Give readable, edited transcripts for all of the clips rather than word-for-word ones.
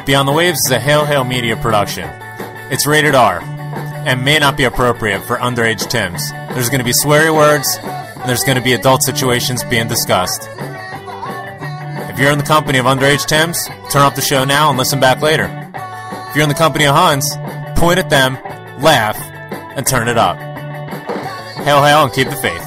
Beyond the Waves is a Hail Hail Media production. It's rated R, and may not be appropriate for underage Tims. There's going to be sweary words, and there's going to be adult situations being discussed. If you're in the company of underage Tims, turn off the show now and listen back later. If you're in the company of Huns, point at them, laugh, and turn it up. Hail hail and keep the faith.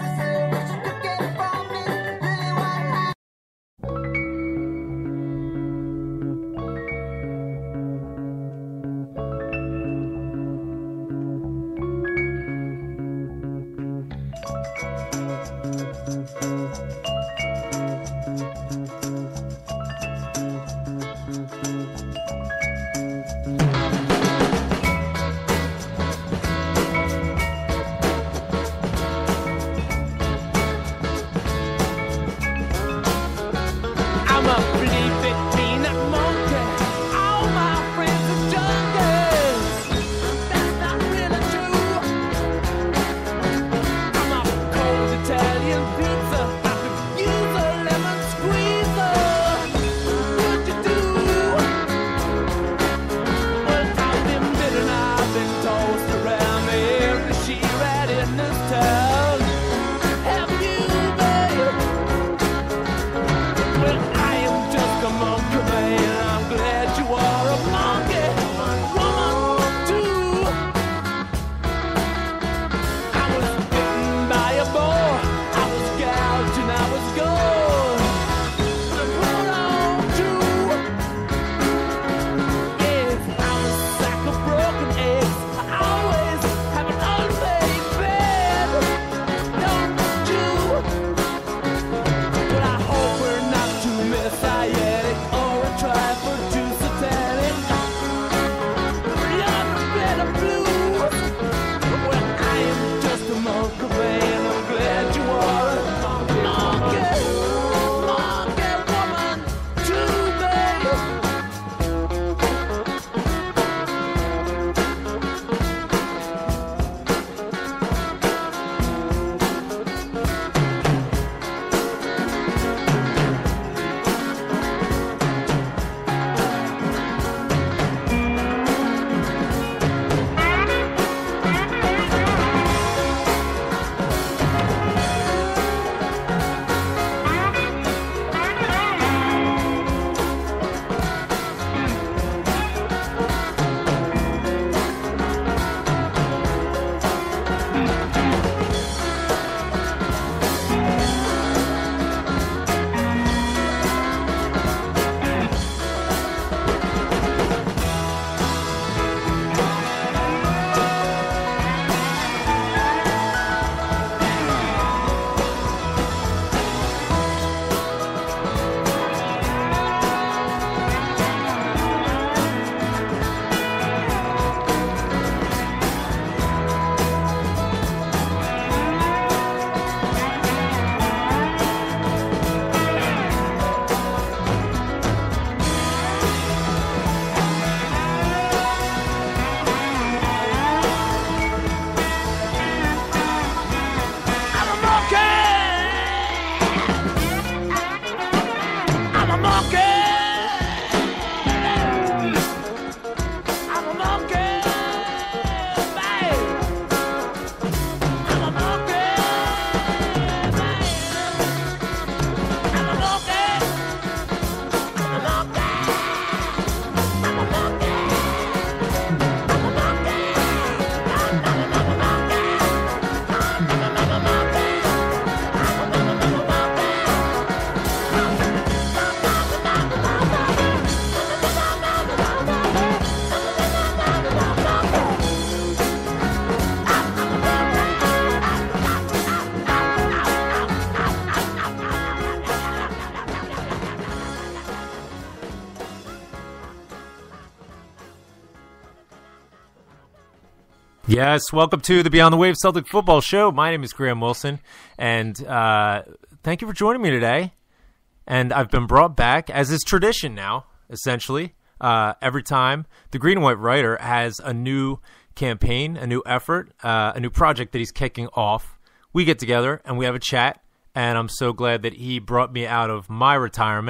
Yes, welcome to the Beyond the Waves Celtic Football Show. My name is Graham Wilson, and thank you for joining me today. And I've been brought back, as is tradition now, essentially, every time the Green and White writer has a new campaign, a new effort, a new project that he's kicking off. We get together and we have a chat, and I'm so glad that he brought me out of my retirement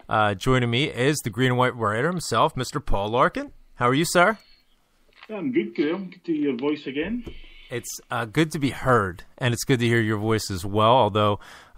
Joining me is the green and white writer himself, Mr. Paul Larkin. How are you, sir? I'm good, Graham. Good to hear your voice again. It's good to be heard, and it's good to hear your voice as well. Although,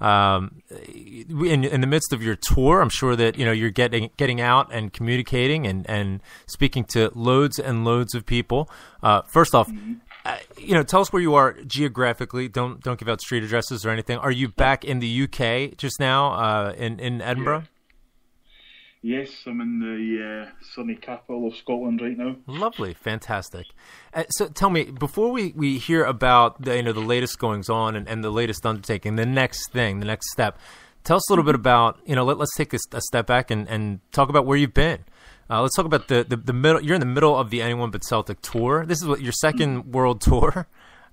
in the midst of your tour, I'm sure that you're getting out and communicating and speaking to loads and loads of people. First off, tell us where you are geographically. Don't give out street addresses or anything. Are you back in the UK just now in Edinburgh? Yeah. Yes, I'm in the sunny capital of Scotland right now. Lovely, fantastic. So tell me, before we hear about the latest goings on and the latest undertaking, the next step, tell us a little bit about, let's take a step back and talk about where you've been. Let's talk about the middle. You're in the middle of the Anyone But Celtic tour. This is your second world tour.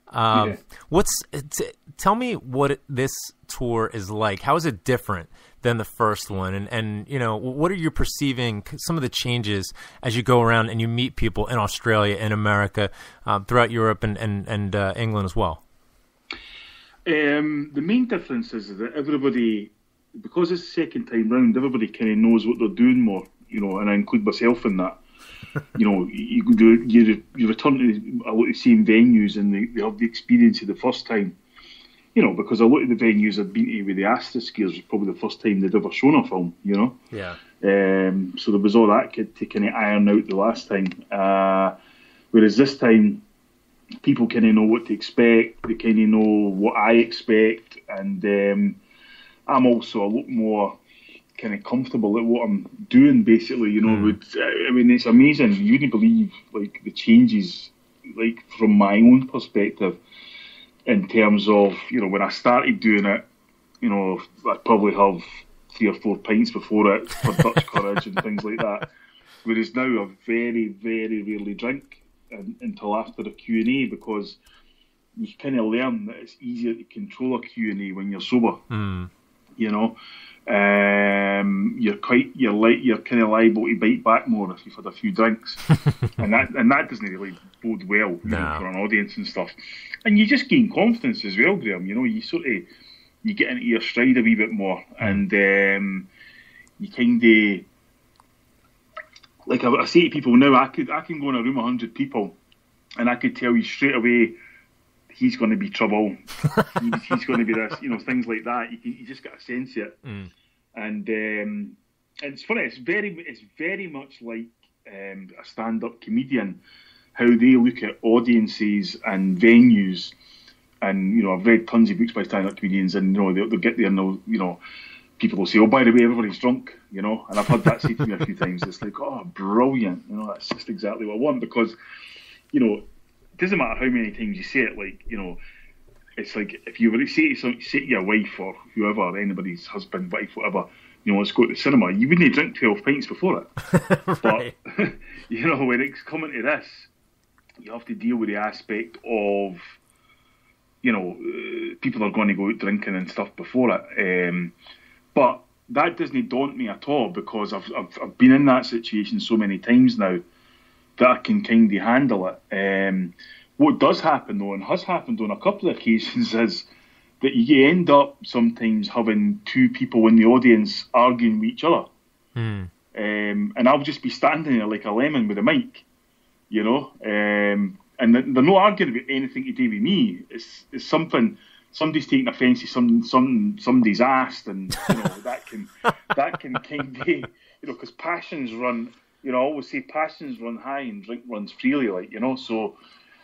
Tell me what this tour is like. How is it different than the first one? And what are you perceiving some of the changes as you go around and you meet people in Australia and America, throughout Europe and England as well? The main difference is that everybody, because it's the second time round, everybody kind of knows what they're doing more, and I include myself in that. You return to a lot of the same venues and they have the experience of the first time. Because a lot of the venues I'd been to with the Astrospheres was probably the first time they'd ever shown a film, Yeah. So there was all that to kind of iron out the last time. Whereas this time, people kind of know what to expect. They kind of know what I expect. And I'm also a lot more kind of comfortable at what I'm doing, basically. It's amazing. You wouldn't believe, the changes, from my own perspective, in terms of, when I started doing it, I'd probably have 3 or 4 pints before it for Dutch courage and things like that. Whereas now I very, very rarely drink until after the Q&A, because you kind of learn that it's easier to control a Q&A when you're sober. You're kind of liable to bite back more if you've had a few drinks, and that doesn't really bode well for an audience and stuff. And you just gain confidence as well, Graham. You get into your stride a wee bit more, and you kind of, I say to people now, I can go in a room of 100 people, and I could tell you straight away, he's going to be trouble. he's going to be this, things like that. You just got a sense of it. And it's funny. It's very much like a stand-up comedian, how they look at audiences and venues. And I've read tons of books by stand-up comedians, and they'll get there and people will say, "Oh, by the way, everybody's drunk," and I've had that said to me a few times. It's like, "Oh, brilliant!" That's just exactly what I want, because it doesn't matter how many times you say it. It's like if you were to say to your wife or whoever, anybody's husband, wife, whatever, let's go to the cinema. You wouldn't drink 12 pints before it. Right. But when it's coming to this, you have to deal with the aspect of people are going to go out drinking and stuff before it. But that doesn't daunt me at all, because I've been in that situation so many times now that I can kind of handle it. What does happen, though, and has happened on a couple of occasions, is that you end up sometimes having 2 people in the audience arguing with each other. And I'll just be standing there like a lemon with a mic, and they're not arguing about anything to do with me. It's something, somebody's taking offence to somebody's asked, and that can kind of, because passions run. I always say passions run high and drink runs freely, so.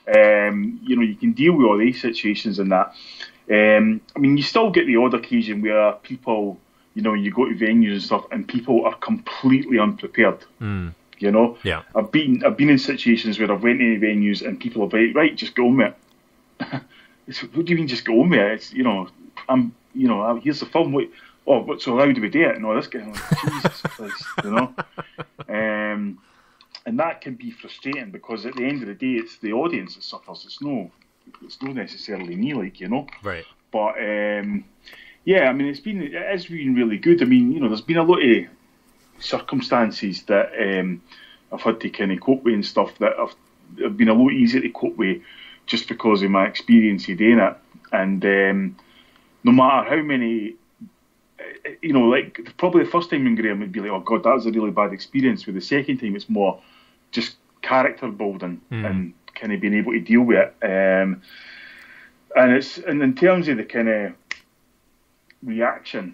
You can deal with all these situations and that. You still get the odd occasion where people, you go to venues and stuff, and people are completely unprepared. Yeah. I've been in situations where I've went to venues and people are like, "Right, just go on with it." What do you mean, just go on with it? It's, here's the film. So how do we do it? And all this guy, Jesus Christ, And that can be frustrating, because at the end of the day, it's the audience that suffers. It's not necessarily me, Right. But it has been really good. There's been a lot of circumstances that I've had to kind of cope with and stuff that have been a lot easier to cope with, just because of my experience of doing it. And no matter how many like probably the first time in Graham would be like, oh God, that was a really bad experience. With the second time, it's more just character building and kind of being able to deal with it. And in terms of the kind of reaction,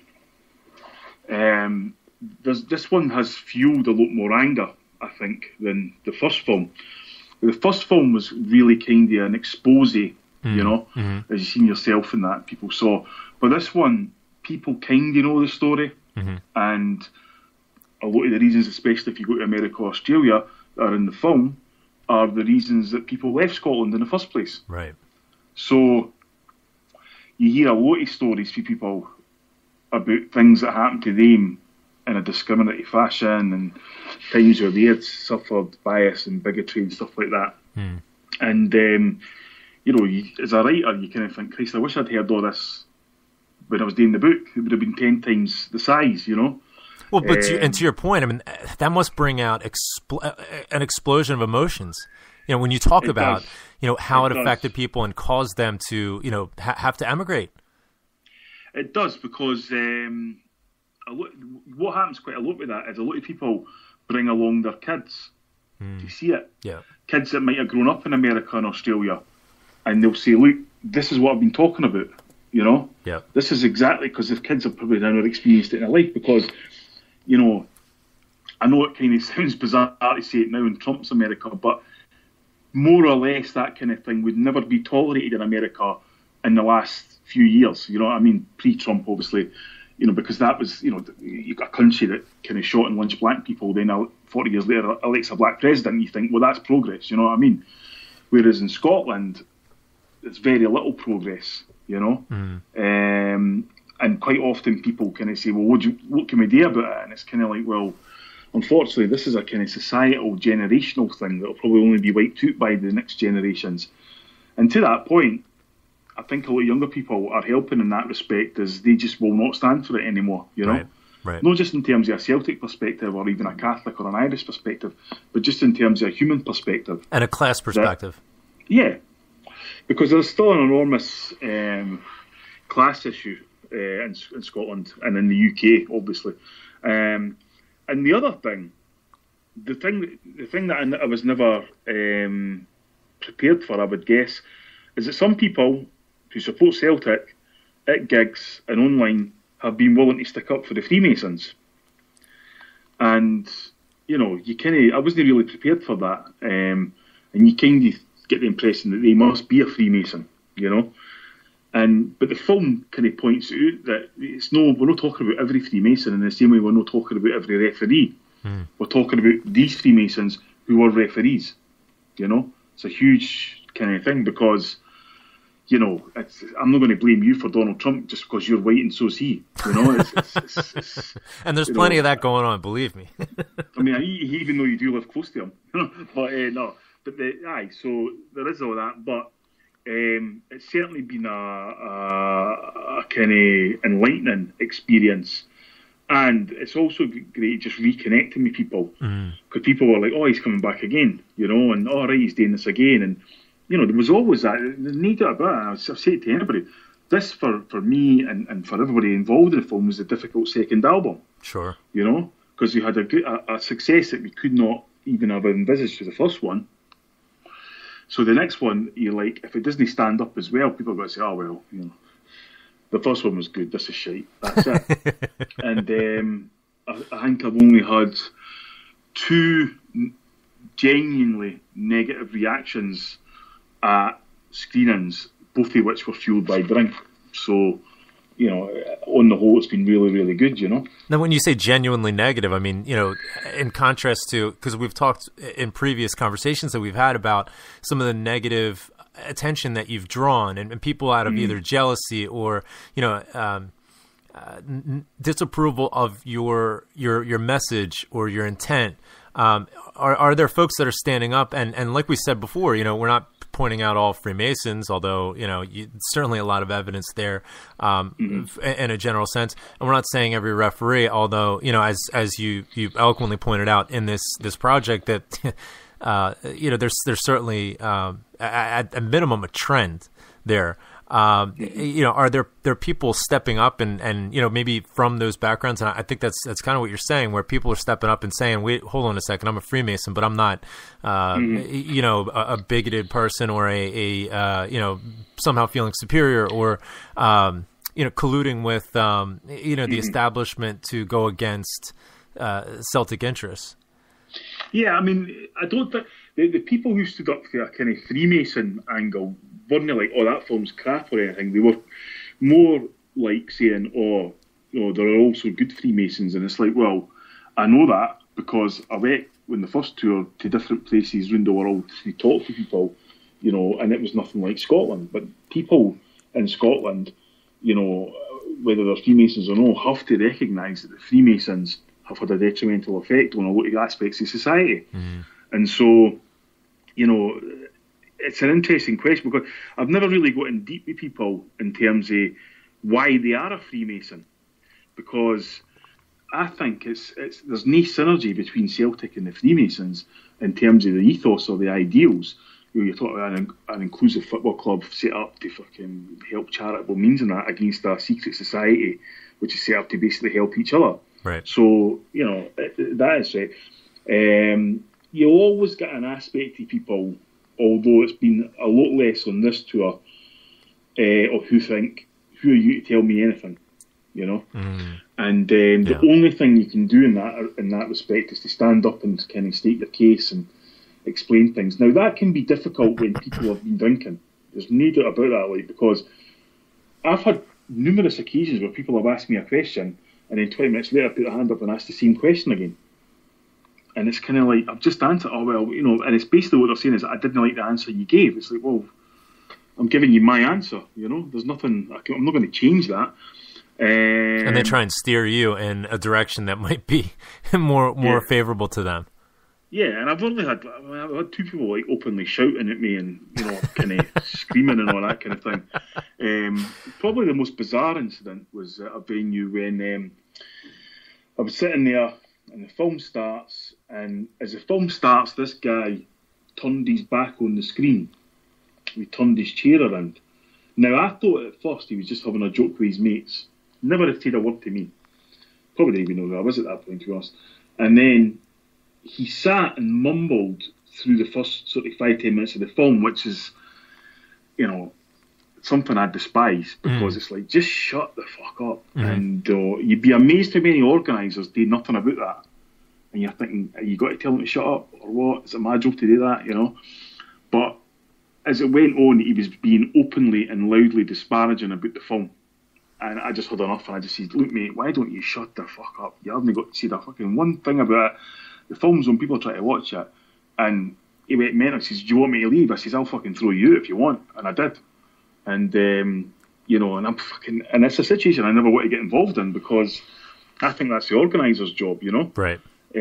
this one has fueled a lot more anger, I think, than the first film. The first film was really kind of an expose, as you've seen yourself in that, people saw. But this one, people kind of know the story, and a lot of the reasons, especially if you go to America or Australia, that are in the film, are the reasons that people left Scotland in the first place. Right. So you hear a lot of stories from people about things that happened to them in a discriminatory fashion, and times where they had suffered bias and bigotry and stuff like that. And, as a writer, you kind of think, Christ, I wish I'd heard all this when I was doing the book. It would have been 10 times the size, Well, but to your point, I mean, that must bring out an explosion of emotions. When you talk about, how it affected people and caused them to, have to emigrate. It does, because what happens quite a lot with that is a lot of people bring along their kids to see it. Yeah. Kids that might have grown up in America and Australia, and they'll say, look, this is what I've been talking about, Yeah. This is exactly, because the kids have probably never experienced it in their life, because, I know it kind of sounds bizarre to say it now in Trump's America, but more or less that kind of thing would never be tolerated in America in the last few years, pre-Trump, obviously, because that was, you got a country that kind of shot and lynched black people, then 40 years later elects a black president, and you think, well, that's progress, Whereas in Scotland, it's very little progress, and quite often people kind of say, well, what can we do about it? And it's kind of like, well, unfortunately, this is a kind of societal, generational thing that will probably only be wiped out by the next generations. And to that point, I think a lot of younger people are helping in that respect, as they just will not stand for it anymore, Right. Not just in terms of a Celtic perspective or even a Catholic or an Irish perspective, but just in terms of a human perspective. And a class perspective. Because there's still an enormous class issue in Scotland and in the UK, obviously. And the other thing, the thing that I was never prepared for, I would guess, is that some people who support Celtic at gigs and online have been willing to stick up for the Freemasons. And, I wasn't really prepared for that. And you kind of get the impression that they must be a Freemason, But the film kind of points out that we're not talking about every Freemason in the same way we're not talking about every referee. We're talking about these Freemasons who were referees, It's a huge kind of thing, because, I'm not going to blame you for Donald Trump just because you're white and so's he, It's, and there's plenty of that going on, believe me. I mean, even though you do live close to him, but no. But so there is all that, but it's certainly been a kind of enlightening experience, and it's also great just reconnecting with people, because people were like, oh, he's coming back again, and all right, he's doing this again, and there was always that need about it. I've said it to anybody, this for me and for everybody involved in the film was a difficult second album. Sure. Because we had a success that we could not even have envisaged for the first one. So the next one, you're like, if it doesn't stand up as well, people are going to say, oh, well, the first one was good, this is shite. That's it. And I think I've only had 2 genuinely negative reactions at screenings, both of which were fueled by drink. So, on the whole, it's been really, really good, Now, when you say genuinely negative, I mean, in contrast to, because we've talked in previous conversations that we've had about some of the negative attention that you've drawn, and people out of either jealousy or, disapproval of your message or your intent. Are there folks that are standing up? And like we said before, we're not pointing out all Freemasons, although, certainly a lot of evidence there in a general sense. And we're not saying every referee, although, as you eloquently pointed out in this project that, there's certainly at a minimum a trend there. Are there people stepping up and maybe from those backgrounds? And I think that's kind of what you're saying, where people are stepping up and saying, wait, hold on a second, I'm a Freemason, but I'm not, a bigoted person or a somehow feeling superior or, colluding with, the establishment to go against Celtic interests. Yeah, I mean, I don't think the people who stood up for a kind of Freemason angle weren't like, oh, that film's crap or anything. They were more like saying, oh, there are also good Freemasons. And it's like, well, I know that because I went on the first tour to different places around the world to talk to people, and it was nothing like Scotland. But people in Scotland, whether they're Freemasons or not, have to recognise that the Freemasons have had a detrimental effect on a lot of aspects of society. And so, it's an interesting question because I've never really got in deep with people in terms of why they are a Freemason, because I think there's no synergy between Celtic and the Freemasons in terms of the ethos or the ideals. You're talking about an inclusive football club set up to fucking help charitable means and that against a secret society which is set up to basically help each other. Right. So, that is it. You always get an aspect of people, although it's been a lot less on this tour, of who think, who are you to tell me anything, And the only thing you can do in that respect is to stand up and kind of state your case and explain things. Now, that can be difficult when people have been drinking. There's no doubt about that, because I've had numerous occasions where people have asked me a question and then 20 minutes later put their hand up and ask the same question again. And it's kind of like, I've just answered, and it's basically what they're saying is that I didn't like the answer you gave. It's like, well, I'm giving you my answer, there's nothing, I'm not going to change that. And they try and steer you in a direction that might be more favorable to them. Yeah, and I've had two people like openly shouting at me and, kind of screaming and all that kind of thing. Probably the most bizarre incident was at a venue when I was sitting there and the film starts, and as the film starts, this guy turned his back on the screen. He turned his chair around. Now, I thought at first he was just having a joke with his mates. Never had said a word to me. Probably didn't even know who I was at that point, to be honest. And then he sat and mumbled through the first sort of 5-10 minutes of the film, which is, something I despise, because it's like, just shut the fuck up. And you'd be amazed how many organisers do nothing about that. And you're thinking, you got to tell them to shut up, or what? Is it my job to do that, But as it went on, he was being openly and loudly disparaging about the film. And I just had enough, and I just said, look, mate, why don't you shut the fuck up? You haven't got to say the fucking one thing about it. The film's on, people try to watch it. And he went mental. He says, do you want me to leave? I says, I'll fucking throw you out if you want. And I did. And, and I'm fucking... And it's a situation I never want to get involved in, because I think that's the organiser's job, Right.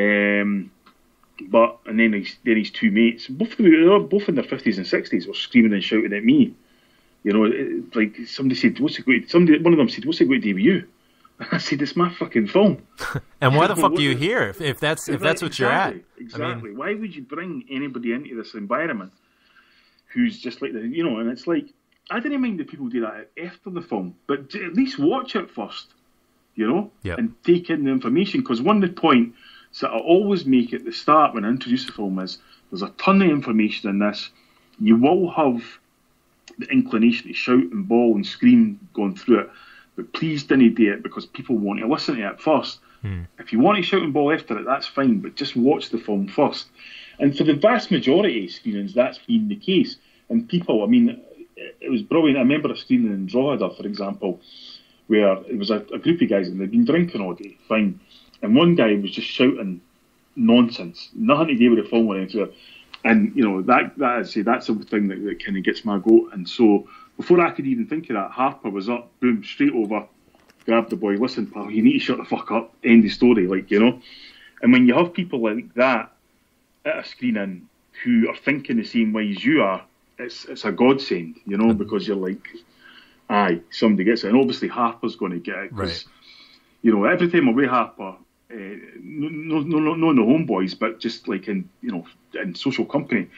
But, and then his two mates, both in their 50s and 60s, were screaming and shouting at me. Like somebody said, one of them said, what's it going to do with you? And I said, it's my fucking film. And why the fuck are you here if that's what you're at? Exactly. Why would you bring anybody into this environment who's just like and it's like, I didn't mind that people do that after the film, but at least watch it first, and take in the information, because one of the points that I always make at the start when I introduce the film is, there's a ton of information in this. You will have the inclination to shout and bawl and scream going through it, but please don't do it because people want to listen to it first. If you want to shout and bawl after it, that's fine, but just watch the film first. And for the vast majority of screenings, that's been the case. And people, it was brilliant. I remember a screening in Drogheda, for example, where it was a group of guys and they'd been drinking all day, fine. And one guy was just shouting nonsense, nothing to do with the film or anything. And, that's the thing that kind of gets my goat. And so before I could even think of that, Harper was up, boom, straight over, grabbed the boy, listen, pal, you need to shut the fuck up, end the story, And when you have people like that at a screening who are thinking the same way as you are, it's a godsend, because you're like, aye, somebody gets it. And obviously Harper's going to get it, because, every time I'm with Harper, no the homeboys, but just like in social company,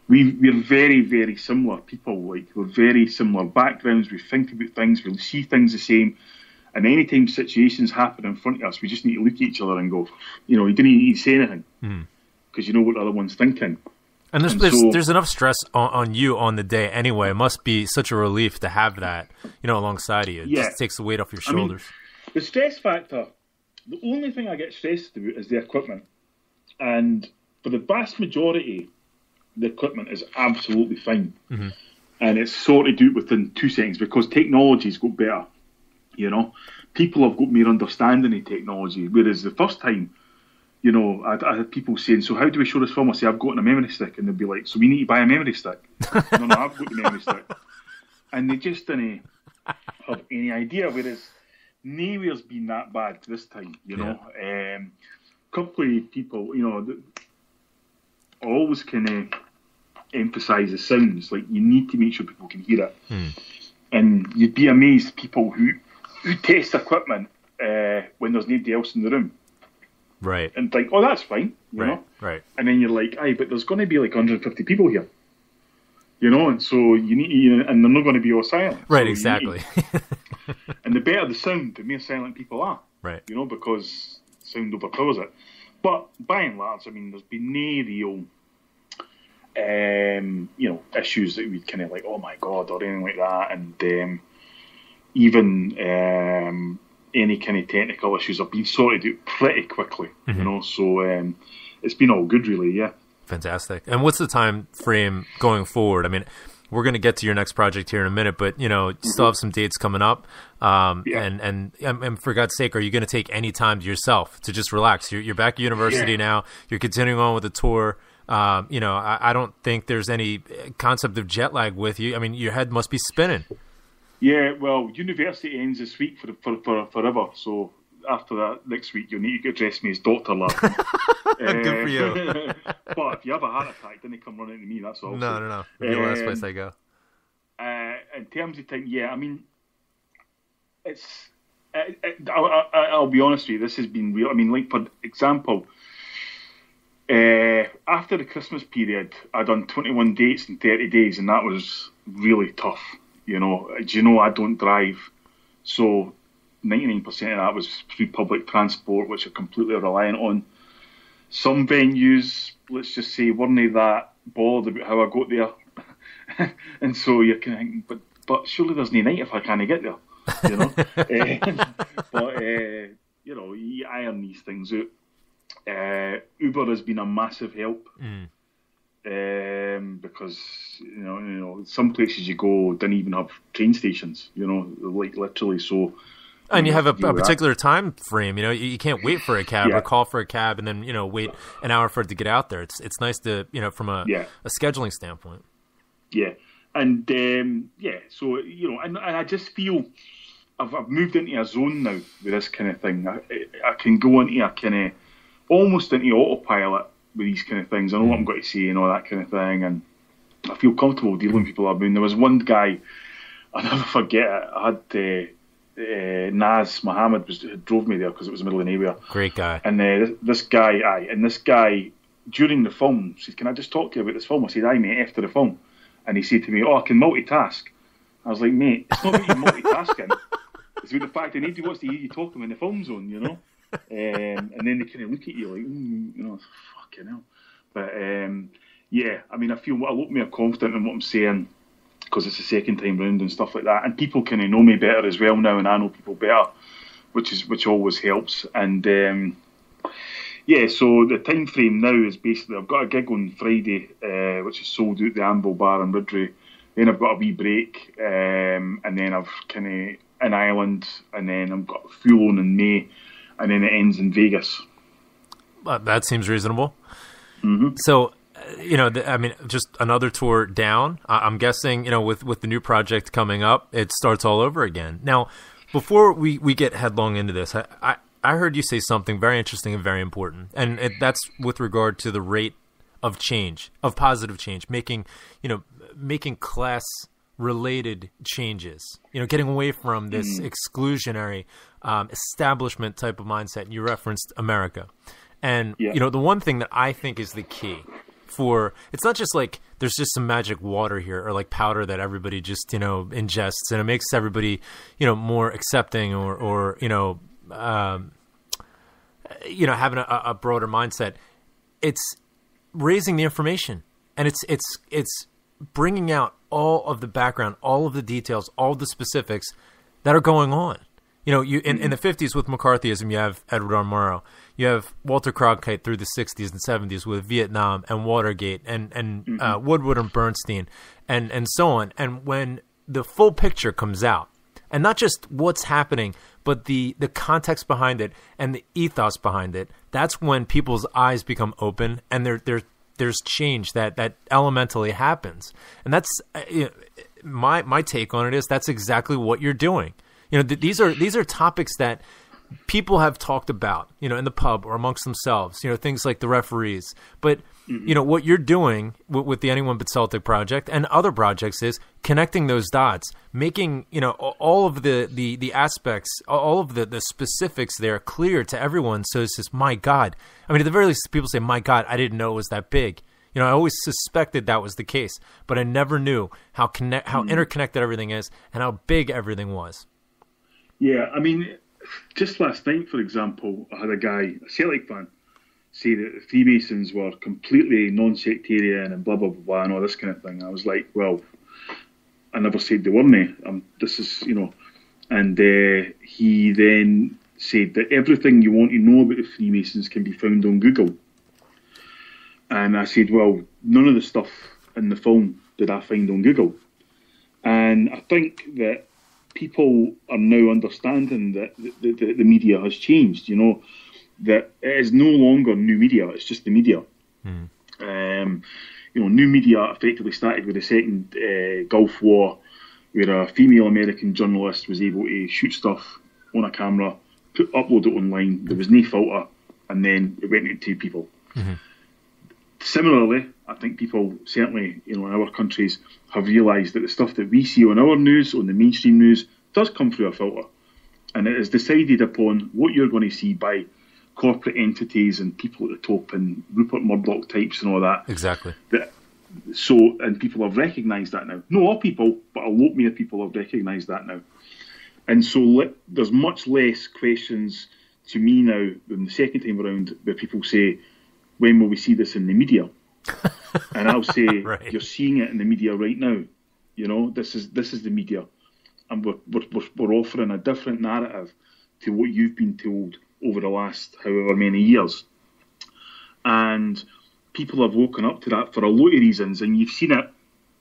we're very, very similar people. Like, we're very similar backgrounds. We think about things. We see things the same. And anytime situations happen in front of us, we just need to look at each other and go, you don't need to say anything because you know what the other one's thinking. And there's enough stress on you on the day anyway. It must be such a relief to have that, alongside of you. It just takes the weight off your shoulders. I mean, the stress factor, the only thing I get stressed about is the equipment. And for the vast majority, the equipment is absolutely fine. Mm-hmm. And it's sorted out within 2 seconds because technology's got better. People have got more understanding of technology. Whereas the first time, I had people saying, so how do we show this film? I say, I've got a memory stick. And they'd be like, so we need to buy a memory stick. No, I've got the memory stick. And they just didn't have any idea. Whereas nowhere's been that bad this time, A couple of people, always kind of emphasise the sounds. Like, you need to make sure people can hear it. And you'd be amazed people who test equipment when there's nobody else in the room. Right. And think, oh, that's fine, you know? Right. And then you're like, aye, but there's going to be like 150 people here. And so you need to, and they're not going to be all silent. Right, so exactly. And the better the sound, the more silent people are. Right. Because sound overpowers it. But by and large, I mean, there's been no real, issues that we'd kind of like, oh my God, or anything like that. And even any kind of technical issues have been sorted out pretty quickly, so it's been all good, really, yeah. Fantastic. And what's the time frame going forward? I mean, we're going to get to your next project here in a minute, but, you still have some dates coming up. And for God's sake, are you going to take any time to yourself to just relax? You're back at university now. You're continuing on with the tour. I don't think there's any concept of jet lag with you. I mean, your head must be spinning. Yeah, well, university ends this week for forever. So after that, next week, you'll need to address me as Dr. Larkin. Good for you. But if you have a heart attack, then they come running to me, that's all. No. It'll be the last place I go. In terms of time, yeah, I mean, it's... I'll be honest with you, this has been real. I mean, like, for example... after the Christmas period, I done 21 dates in 30 days, and that was really tough. I don't drive, so 99% of that was through public transport, which are completely reliant on. Some venues, let's just say, weren't that bothered about how I got there, and so you're kind of thinking, but surely there's no night if I can't get there, But you iron these things out. Uber has been a massive help because some places you go don't even have train stations, like literally. So, and you have a particular time frame. You can't wait for a cab or call for a cab and then wait an hour for it to get out there. It's nice to from a scheduling standpoint. Yeah, and so and I just feel I've moved into a zone now with this kind of thing. I can go into a kind of almost into autopilot with these kind of things. I know what I'm going to say and all that kind of thing, and I feel comfortable dealing with people. I mean, there was one guy, I'll never forget it. I had Naz Mohammed drove me there because it was the middle of nowhere. Great guy. And this guy during the film said, "Can I just talk to you about this film?" I said, "Aye, mate," after the film. And he said to me, "Oh, I can multitask." I was like, "Mate, it's not about you multitasking. It's about the fact that nobody wants to hear you talking when the film's on, and then they kind of look at you like, fucking hell. But I mean, I feel a lot more confident in what I'm saying because it's the second time round and stuff like that. And people kind of know me better as well now, and I know people better, which always helps. And so the time frame now is basically I've got a gig on Friday, which is sold out at the Anvil Bar in Ridley. Then I've got a wee break, and then I've kind of in Ireland, and then I've got full on in May. And then it ends in Vegas. That seems reasonable. Mm-hmm. So, I mean, just another tour down. I'm guessing, with the new project coming up, it starts all over again. Now, before we get headlong into this, I heard you say something very interesting and very important, and that's with regard to the rate of change, of positive change, making class related changes, getting away from this exclusionary establishment type of mindset. You referenced America. And, the one thing that I think is the key it's not just like there's just some magic water here or like powder that everybody just, ingests and it makes everybody, more accepting or having a broader mindset. It's raising the information, and it's bringing out all of the background, all of the details, all of the specifics that are going on. In the 50s with McCarthyism, you have Edward R. Murrow. You have Walter Cronkite through the 60s and 70s with Vietnam and Watergate and Woodward and Bernstein and so on. And when the full picture comes out, and not just what's happening, but the context behind it and the ethos behind it, that's when people's eyes become open and there's change that elementally happens. And that's my take on it is that's exactly what you're doing. These are topics that people have talked about, in the pub or amongst themselves, things like the referees. But, what you're doing with the Anyone But Celtic project and other projects is connecting those dots, making, all of the aspects, all of the specifics there clear to everyone. So it's just, my God. I mean, at the very least, people say, my God, I didn't know it was that big. I always suspected that was the case, but I never knew how interconnected everything is and how big everything was. Yeah, I mean, just last night, for example, I had a guy, a Celtic fan, say that the Freemasons were completely non-sectarian and blah, blah, blah, blah, and all this kind of thing. I was like, well, I never said they weren't. This is, and he then said that everything you want to know about the Freemasons can be found on Google. And I said, well, none of the stuff in the film did I find on Google. And I think that people are now understanding that the media has changed, that it is no longer new media, it's just the media. New media effectively started with the Second Gulf War, where a female American journalist was able to shoot stuff on a camera, upload it online, there was no filter, and then it went into people. Similarly, I think people, certainly in our countries, have realised that the stuff that we see on our news, on the mainstream news, does come through a filter. And it is decided upon what you're going to see by corporate entities and people at the top and Rupert Murdoch types and all that. Exactly. And people have recognised that now. Not all people, but a lot more people have recognised that now. And so there's much less questions to me now than the second time around where people say, when will we see this in the media? And I'll say, right. You're seeing it in the media right now. This is the media. And we're offering a different narrative to what you've been told over the last however many years. And people have woken up to that for a lot of reasons. And you've seen it,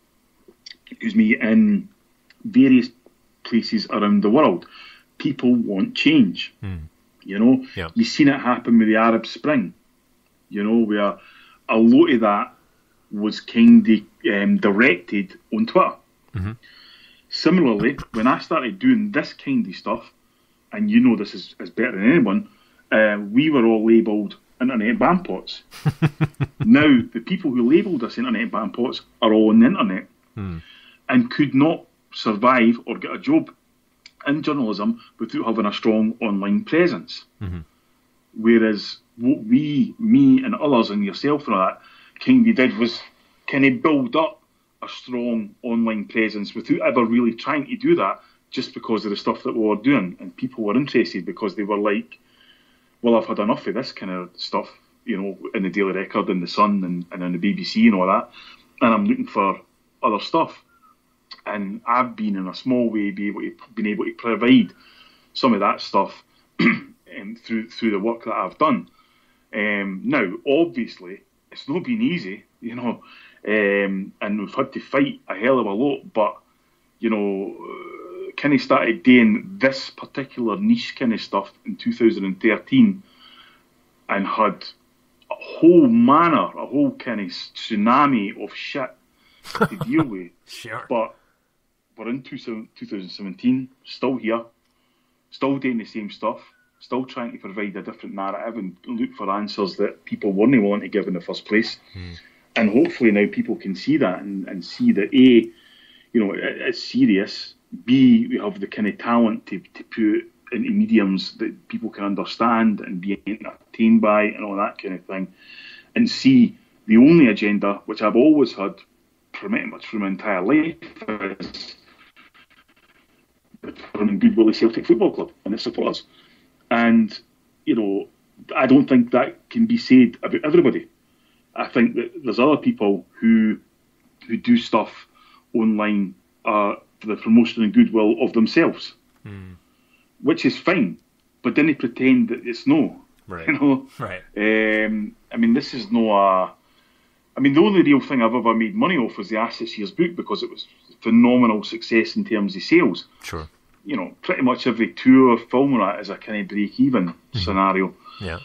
in various places around the world. People want change. Yep. You've seen it happen with the Arab Spring. Where a lot of that was kind of directed on Twitter. Similarly, when I started doing this kind of stuff, and this is better than anyone, we were all labelled internet bampots. Now, the people who labelled us internet bampots are all on the internet and could not survive or get a job in journalism without having a strong online presence. Whereas what me and others and yourself and all that kind of did was kind of build up a strong online presence without ever really trying to do that, just because of the stuff that we were doing. And people were interested because they were like, well, I've had enough of this kind of stuff, in the Daily Record and the Sun and on the BBC and all that, and I'm looking for other stuff. And I've been, in a small way, been able to provide some of that stuff through the work that I've done. Now, obviously, it's not been easy, and we've had to fight a hell of a lot, but, kind of started doing this particular niche kind of stuff in 2013 and had a whole kind of tsunami of shit to deal with. Sure. But we're in 2017, still here, still doing the same stuff, still trying to provide a different narrative and look for answers that people weren't willing to give in the first place. And hopefully now people can see that and see that A, it's serious, B, we have the kind of talent to put into mediums that people can understand and be entertained by and all that kind of thing, and C, The only agenda, which I've always had pretty much for my entire life, is the goodwill of Celtic Football Club and its supporters. And, I don't think that can be said about everybody. I think that there's other people who do stuff online for the promotion and goodwill of themselves, which is fine, but then they pretend that it's no. Right. Right. This is no the only real thing I've ever made money off was the Assets Years book, because it was phenomenal success in terms of sales. Sure. Pretty much every tour film that is a kind of break-even scenario. Yeah.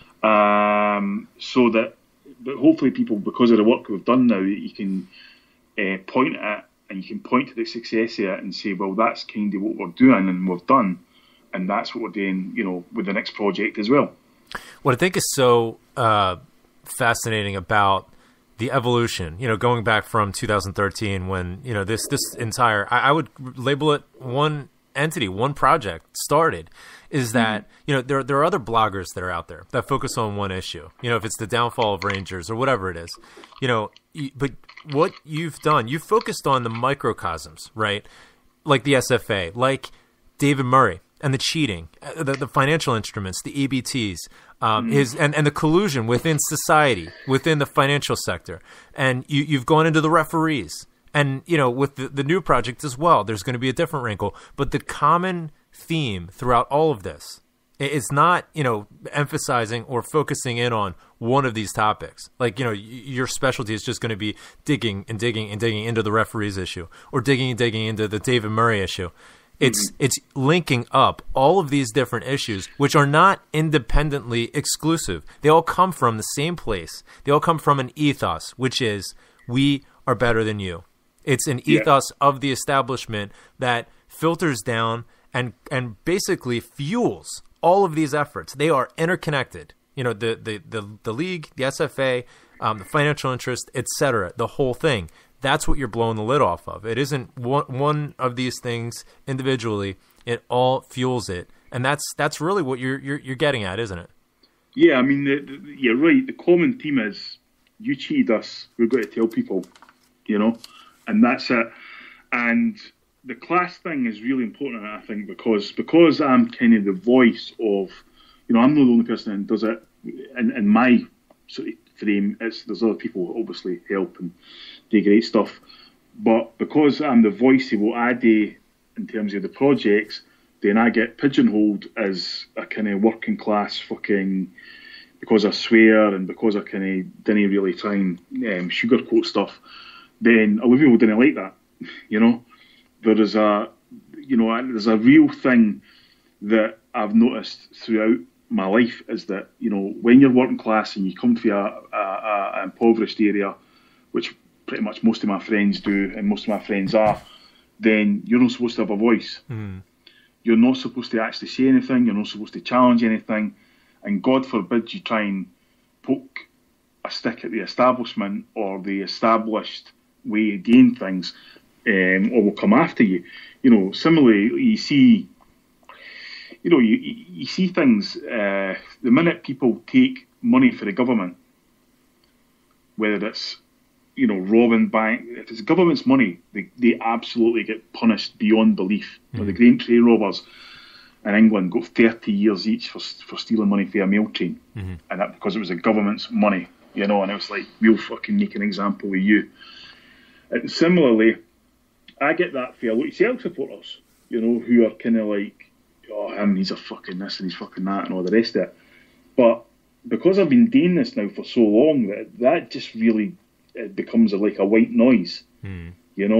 But hopefully people, because of the work we've done now, you can point at it, and you can point to the success of it and say, well, that's kind of what we're doing and we've done, and that's what we're doing, with the next project as well. What I think is so fascinating about the evolution, going back from 2013 when, this entire, I would label it one entity, one project started, is that, there are other bloggers that are out there that focus on one issue, if it's the downfall of Rangers or whatever it is, but what you've done, you've focused on the microcosms, right? Like the SFA, like David Murray and the cheating, the financial instruments, the EBTs, and the collusion within society, within the financial sector. And you've gone into the referees. And, with the new project as well, there's going to be a different wrinkle. But the common theme throughout all of this is not, emphasizing or focusing in on one of these topics. Like, your specialty is just going to be digging and digging and digging into the referees issue, or digging and digging into the David Murray issue. It's linking up all of these different issues, which are not independently exclusive. They all come from the same place. They all come from an ethos, which is we are better than you. It's an ethos of the establishment that filters down and basically fuels all of these efforts. They are interconnected. The league, the SFA, the financial interest, etc. The whole thing. That's what you're blowing the lid off of. It isn't one of these things individually. It all fuels it, and that's really what you're getting at, isn't it? Yeah, you're right. The common theme is you cheated us. We've got to tell people, and that's it. And the class thing is really important, I think, because I'm kind of the voice of, I'm not the only person that does it in my sort of frame. There's other people who obviously help and do great stuff, but because I'm the voice of what I do in terms of the projects, then I get pigeonholed as a kind of working class fucking, because I swear and because I kind of didn't really try and sugarcoat stuff. Then a lot of people didn't like that, There's a real thing that I've noticed throughout my life is that, when you're working class and you come to a impoverished area, which pretty much most of my friends do and most of my friends are, then you're not supposed to have a voice. You're not supposed to actually say anything. You're not supposed to challenge anything. And God forbid you try and poke a stick at the establishment or the established way of doing things, or will come after you. Similarly, you see things, the minute people take money for the government, whether it's, robbing bank, if it's government's money, they absolutely get punished beyond belief. The grain train robbers in England got 30 years each for stealing money for a mail train, and that because it was the government's money, and it was like, we'll fucking make an example of you. And similarly, I get that for a lot of Celtic supporters, who are kind of like, he's a fucking this and he's fucking that and all the rest of it. But because I've been doing this now for so long, that just really becomes like a white noise, and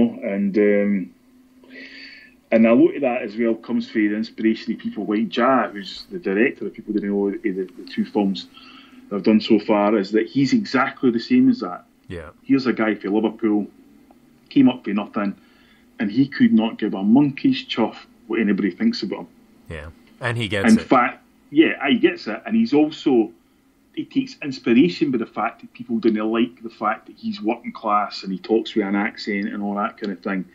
a lot of that as well comes from the inspiration of people like Ja, who's the director of people didn't know the two films that I've done so far, is that he's exactly the same as that. Yeah. Here's a guy from Liverpool, came up for nothing, and he could not give a monkey's chuff what anybody thinks about him. Yeah, and he gets it. In fact, he gets it, and he takes inspiration by the fact that people didn't like the fact that he's working class and he talks with an accent and all that kind of thing.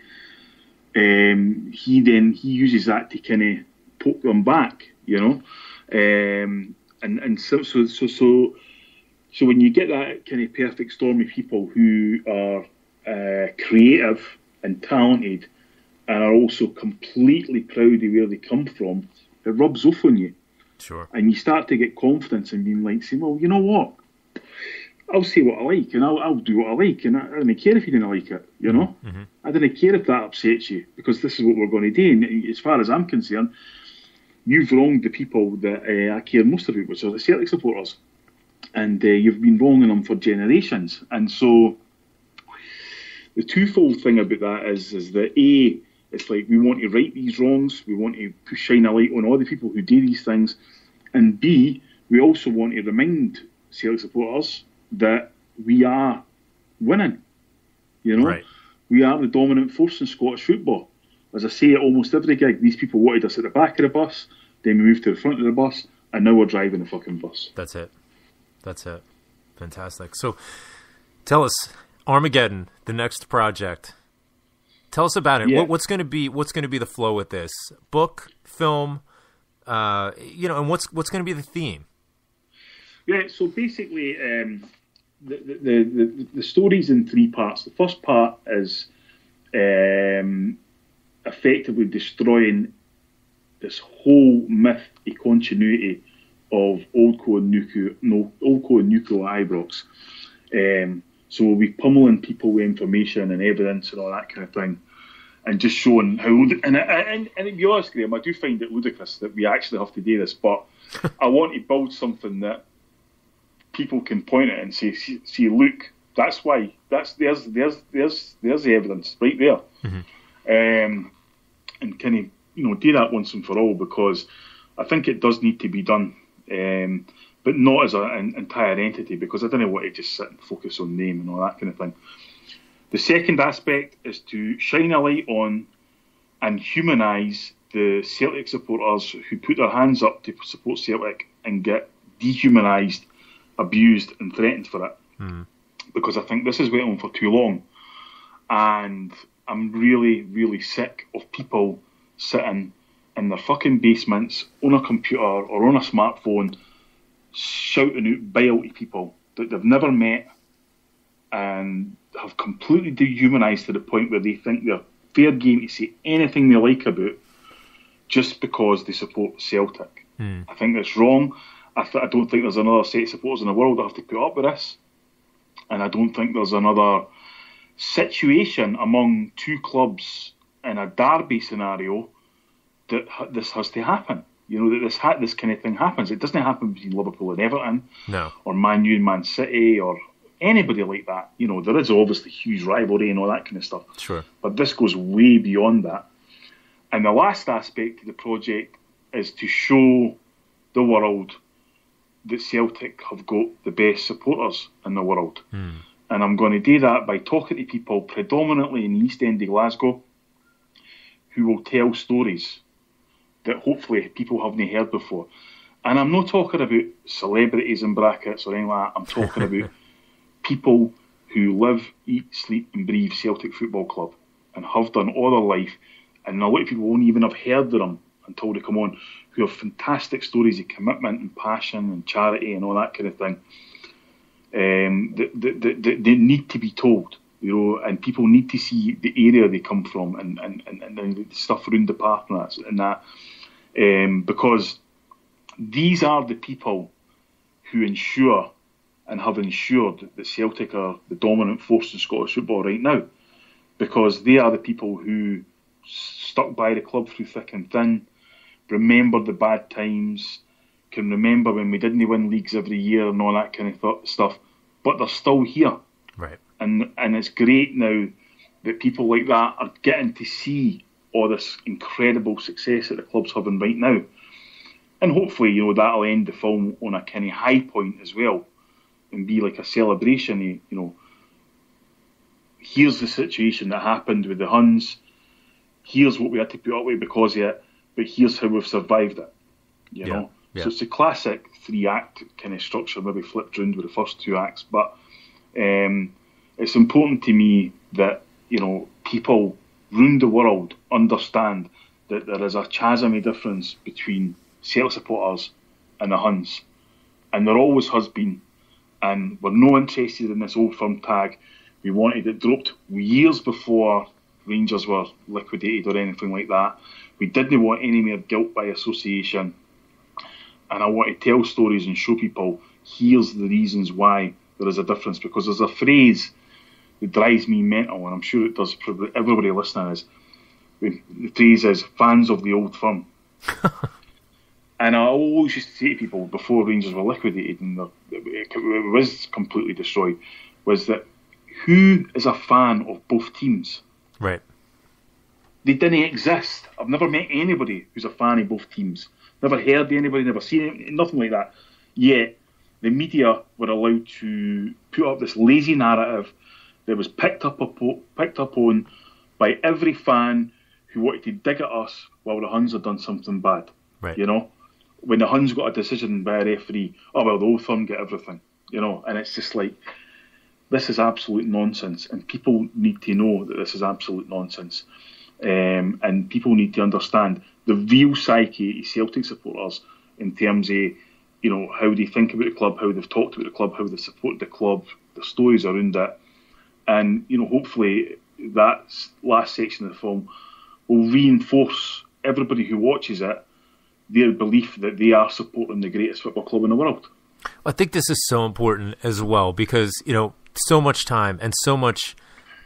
He uses that to kind of poke them back, and so So when you get that kind of perfect storm of people who are creative and talented and are also completely proud of where they come from, it rubs off on you. Sure. And you start to get confidence and being like, saying, well, you know what? I'll say what I like, and I'll do what I like, and I don't care if you didn't like it, you know? Mm-hmm. I don't care if that upsets you, because this is what we're going to do. And as far as I'm concerned, you've wronged the people that I care most about, which are the Celtic supporters. And you've been wronging them for generations. And so the twofold thing about that is that A, it's like we want to right these wrongs, we want to shine a light on all the people who do these things, and B, we also want to remind Celtic supporters that we are winning. You know, right. We are the dominant force in Scottish football. As I say at almost every gig, these people wanted us at the back of the bus, then we moved to the front of the bus, and now we're driving the fucking bus. That's it. Fantastic. So tell us, Armageddon, the next project. Tell us about it. Yeah. What's going to be the flow with this book, film, and what's going to be the theme? Yeah. So basically, the story's in three parts. The first part is effectively destroying this whole myth, a continuity of Old Co and Nuco at Ibrox. So we'll be pummeling people with information and evidence and all that kind of thing, and just showing how. And to be honest, Graham, I do find it ludicrous that we actually have to do this, but I want to build something that people can point at and say, "See, look, that's why. There's the evidence right there." Mm-hmm. And kind of do that once and for all, because I think it does need to be done. But not as an entire entity, because I don't want to just sit and focus on name and all that kind of thing. The second aspect is to shine a light on and humanise the Celtic supporters who put their hands up to support Celtic and get dehumanised, abused and threatened for it. Mm. Because I think this has went on for too long, and I'm really, really sick of people sitting in their fucking basements on a computer or on a smartphone shouting out bile to people that they've never met and have completely dehumanised to the point where they think they're fair game to say anything they like about just because they support Celtic. Mm. I think that's wrong. I don't think there's another set of supporters in the world that have to put up with this, and I don't think there's another situation among two clubs in a derby scenario that this has to happen. That this kind of thing happens. It doesn't happen between Liverpool and Everton, no, or Man U and Man City, or anybody like that. There is obviously huge rivalry and all that kind of stuff. Sure. But this goes way beyond that. And the last aspect of the project is to show the world that Celtic have got the best supporters in the world. Mm. And I'm going to do that by talking to people predominantly in the East End of Glasgow who will tell stories that hopefully people haven't heard before. And I'm not talking about celebrities in brackets or anything like that. I'm talking about people who live, eat, sleep and breathe Celtic Football Club and have done all their life. And a lot of people won't even have heard of them until they come on, who have fantastic stories of commitment and passion and charity and all that kind of thing. They need to be told, and people need to see the area they come from and the stuff around the park and that. Because these are the people who ensure and have ensured that Celtic are the dominant force in Scottish football right now, because they are the people who stuck by the club through thick and thin, remember the bad times, can remember when we didn't win leagues every year and all that kind of stuff, but they're still here. Right. And it's great now that people like that are getting to see all this incredible success that the club's having right now. And hopefully, that'll end the film on a kind of high point as well and be like a celebration of, here's the situation that happened with the Huns, here's what we had to put up with because of it, but here's how we've survived it, you know? Yeah. So it's a classic 3-act kind of structure, maybe flipped round with the first 2 acts, but it's important to me that, people around the world understand that there is a chasm of difference between Celtic supporters and the Huns, and there always has been, and we're no interested in this Old Firm tag. We wanted it dropped years before Rangers were liquidated or anything like that. We didn't want any more guilt by association. And I want to tell stories and show people, here's the reasons why there is a difference. Because there's a phrase that drives me mental, and I'm sure it does for everybody listening, is the phrase is fans of the Old Firm. And I always used to say to people before Rangers were liquidated and it was completely destroyed, was that who is a fan of both teams? Right. They didn't exist. I've never met anybody who's a fan of both teams. Never heard anybody, never seen it, nothing like that. Yet the media were allowed to put up this lazy narrative that was picked up on by every fan who wanted to dig at us while the Huns had done something bad. Right. You know, when the Huns got a decision by a referee, oh well, the Old Firm get everything. You know, and it's just like, this is absolute nonsense, and people need to know that this is absolute nonsense. And people need to understand the real psyche of Celtic supporters in terms of, you know, how they think about the club, how they've talked about the club, how they support the club, the stories around it. And, you know, hopefully that last section of the film will reinforce everybody who watches it their belief that they are supporting the greatest football club in the world. I think this is so important as well because, you know, so much time and so much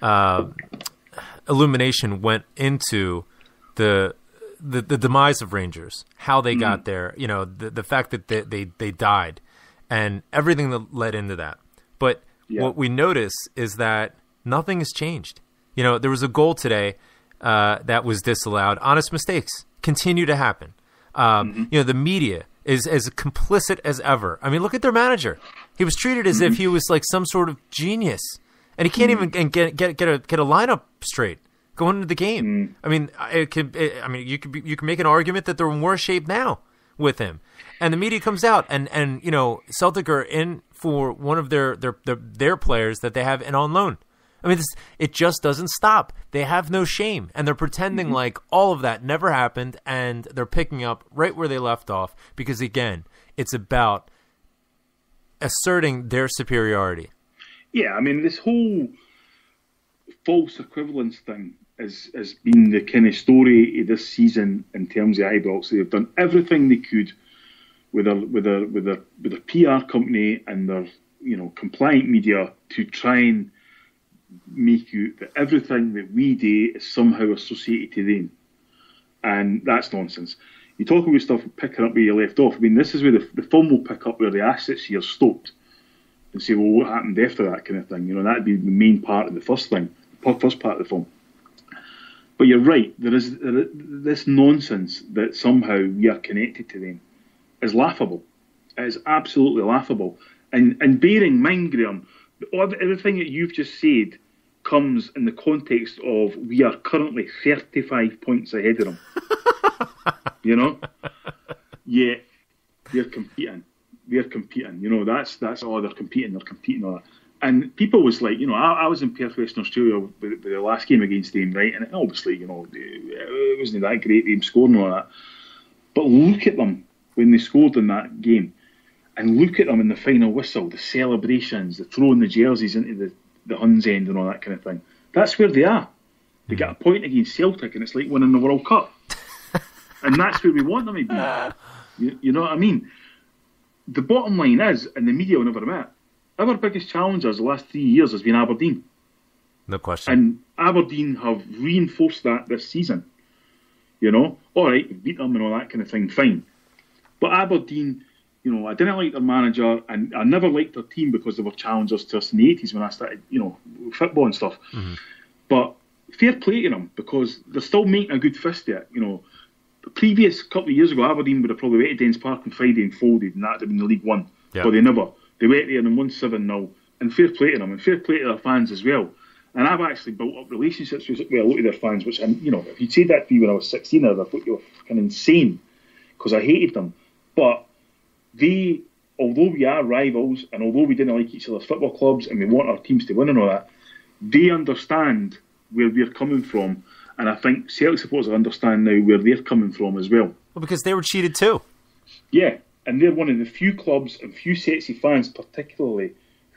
illumination went into the demise of Rangers, how they got there, you know, the fact that they died and everything that led into that. But what we notice is that nothing has changed. You know, there was a goal today that was disallowed. Honest mistakes continue to happen. You know, the media is as complicit as ever. I mean, look at their manager. He was treated as if he was like some sort of genius, and he can't even get a lineup straight going into the game. I mean, you could make an argument that they're in worse shape now with him, and the media comes out and you know, Celtic are in for one of their players that they have in on loan. I mean, it just doesn't stop. They have no shame, and they're pretending like all of that never happened, and they're picking up right where they left off because, again, it's about asserting their superiority. Yeah, I mean, this whole false equivalence thing has been the kind of story of this season in terms of Ibrox. They've done everything they could with a PR company and their, you know, compliant media to try and make you that everything that we do is somehow associated to them, and that's nonsense. You talk about stuff picking up where you left off. I mean, this is where the film will pick up where the assets here stopped and say, well, what happened after that kind of thing? You know, that'd be the main part of the first part of the film. But you're right, there is this nonsense that somehow we are connected to them is laughable. It is absolutely laughable. And bearing in mind, Graham, everything that you've just said comes in the context of we are currently 35 points ahead of them. You know? Yeah, they're competing. You know, that's all they're competing all that. And people was like, you know, I was in Perth, Western Australia with the last game against them, right? And obviously, you know, it wasn't that great, them scoring all that. But look at them when they scored in that game. And look at them in the final whistle, the celebrations, the throwing the jerseys into the Huns end and all that kind of thing. That's where they are. They get a point against Celtic and it's like winning the World Cup. And that's where we want them to be. You know what I mean? The bottom line is, and the media will never admit, our biggest challengers the last 3 years has been Aberdeen. No question. And Aberdeen have reinforced that this season. You know? All right, we beat them and all that kind of thing, fine. But Aberdeen... You know, I didn't like their manager, and I never liked their team because they were challengers to us in the 80s when I started, you know, football and stuff. But fair play to them because they're still making a good fist at it. You know, the previous couple of years ago, Aberdeen would have probably went to Dens Park on Friday and folded, and that would have been the League One. Yeah. But they never. They went there and won 7-0. And fair play to them, and fair play to their fans as well. And I've actually built up relationships with a lot of their fans, which, you know, if you'd said that to me when I was 16, I'd have thought you were fucking insane because I hated them. But they, although we are rivals and although we didn't like each other's football clubs and we want our teams to win and all that, they understand where we're coming from, and I think Celtic supporters understand now where they're coming from as well. Well, because they were cheated too. Yeah, and they're one of the few clubs and few sets of fans particularly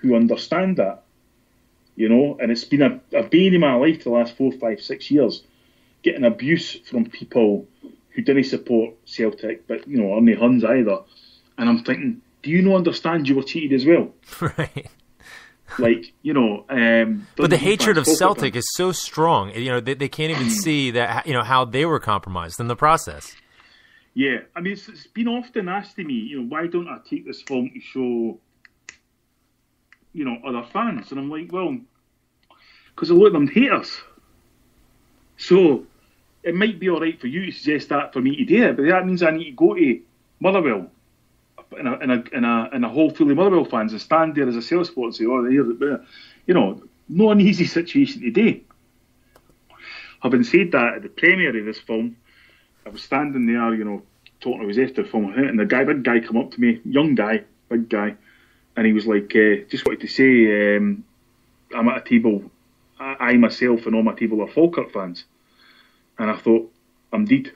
who understand that, you know. And it's been a bane in my life for the last 4, 5, 6 years, getting abuse from people who didn't support Celtic, but, you know, aren't the Huns either. And I'm thinking, do you not understand you were cheated as well? Right. Like, you know, but the hatred of Celtic is so strong. You know, they can't even see that, you know, how they were compromised in the process. Yeah, I mean, it's been often asked to me, you know, why don't I take this film to show, you know, other fans? And I'm like, well, because a lot of them hate us. So it might be all right for you to suggest that for me to do it, but that means I need to go to Motherwell in a hall full of Motherwell fans and stand there as a sales sport and say, oh, you know, not an easy situation today. Having said that, at the premiere of this film, I was standing there, you know, talking to his after the film, and the big guy come up to me, young guy, big guy, and he was like, just wanted to say, I'm at a table, I myself and all my table are Falkirk fans. And I thought, I'm dead.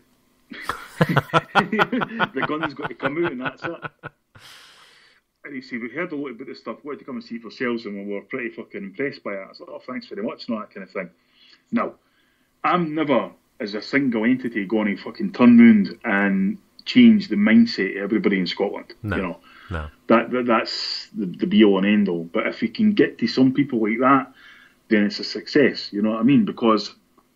The gun's got to come out and that's it. And he said, we heard a lot about this stuff, wanted to come and see it for ourselves, and we were pretty fucking impressed by it. I was like, oh, thanks very much, and all that kind of thing. Now, I'm never, as a single entity, going to fucking turn round and change the mindset of everybody in Scotland. No, you know, no. That's the be all and end all. But if you can get to some people like that, then it's a success. You know what I mean? Because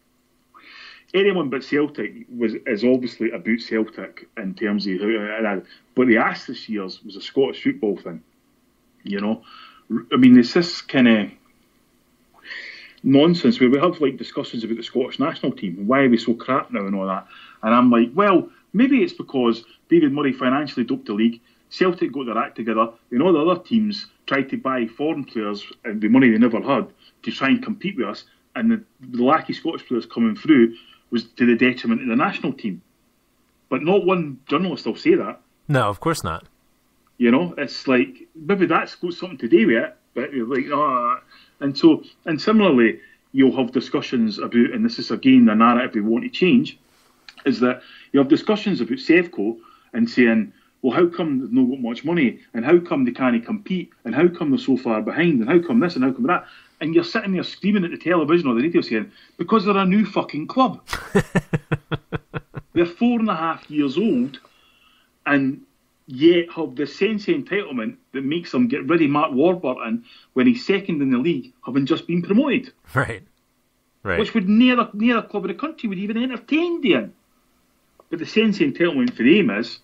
anyone but Celtic is obviously about Celtic in terms of how. But the Ass this year's was a Scottish football thing. You know, I mean, it's this kind of nonsense where we have like discussions about the Scottish national team and why are we so crap now and all that. And I'm like, well, maybe it's because David Murray financially doped the league. Celtic got their act together, and all the other teams tried to buy foreign players and the money they never had to try and compete with us, and the lack of Scottish players coming through was to the detriment of the national team. But not one journalist will say that. No, of course not. You know, it's like, maybe that's got something to do with it, but you're like, oh. And similarly, you'll have discussions about, and this is again the narrative we want to change, is that you have discussions about Sevco and saying, well, how come they've not got much money, and how come they can't compete, and how come they're so far behind, and how come this, and how come that, and you're sitting there screaming at the television or the radio saying, because they're a new fucking club. They're 4.5 years old, and yet have the sense of entitlement that makes them get rid of Mark Warburton when he's second in the league, having just been promoted. Right. Which would near a club in the country would even entertain them. But the sense of entitlement for them is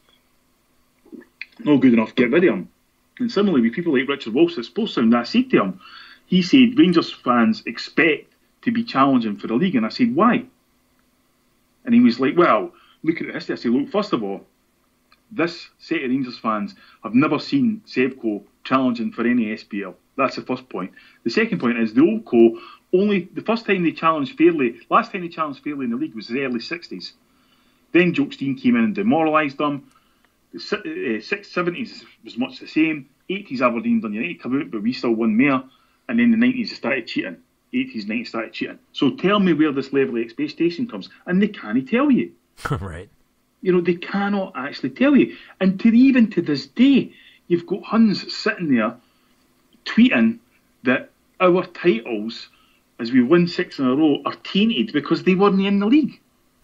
not good enough to get rid of him. And similarly with people like Richard Wilson at Sports Sound, I said to him, he said Rangers fans expect to be challenging for the league, and I said, why? And he was like, well, look at the history. I said, look, first of all, this set of Rangers fans have never seen Sevco challenging for any SPL. That's the first point. The second point is the old co, only the first time they challenged fairly, last time they challenged fairly in the league was the early 60s. Then Jock Stein came in and demoralised them. The 70s was much the same. 80s Aberdeen done United come out, but we still won more. And then the 90s they started cheating. 80s, 90s started cheating. So tell me where this level of expectation comes. And they can't tell you. Right. You know, they cannot actually tell you. And even to this day, you've got Huns sitting there tweeting that our titles, as we win 6 in a row, are tainted because they weren't in the league.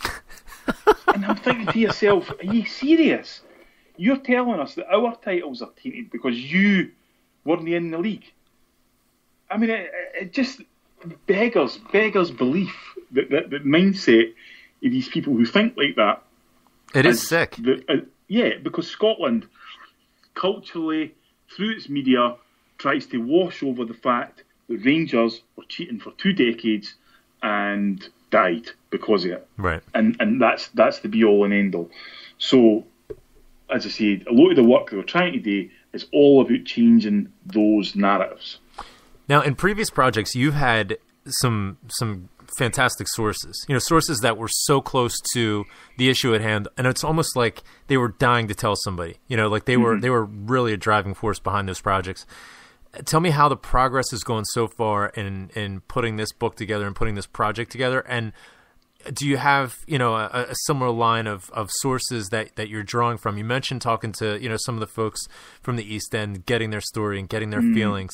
And I'm thinking to yourself, are you serious? You're telling us that our titles are tainted because you weren't in the league? I mean, it just beggars belief that the mindset of these people who think like that. It is sick. Yeah, because Scotland, culturally, through its media, tries to wash over the fact that Rangers were cheating for 2 decades and died because of it. Right. And that's the be-all and end-all. So, as I said, a lot of the work that we're trying to do is all about changing those narratives. Now, in previous projects, you've had some fantastic sources, sources that were so close to the issue at hand, and it's almost like they were dying to tell somebody, like they were really a driving force behind those projects. Tell me how the progress is going so far in putting this book together and putting this project together, and do you have, a similar line of sources that you're drawing from? You mentioned talking to, some of the folks from the East End, getting their story and getting their feelings.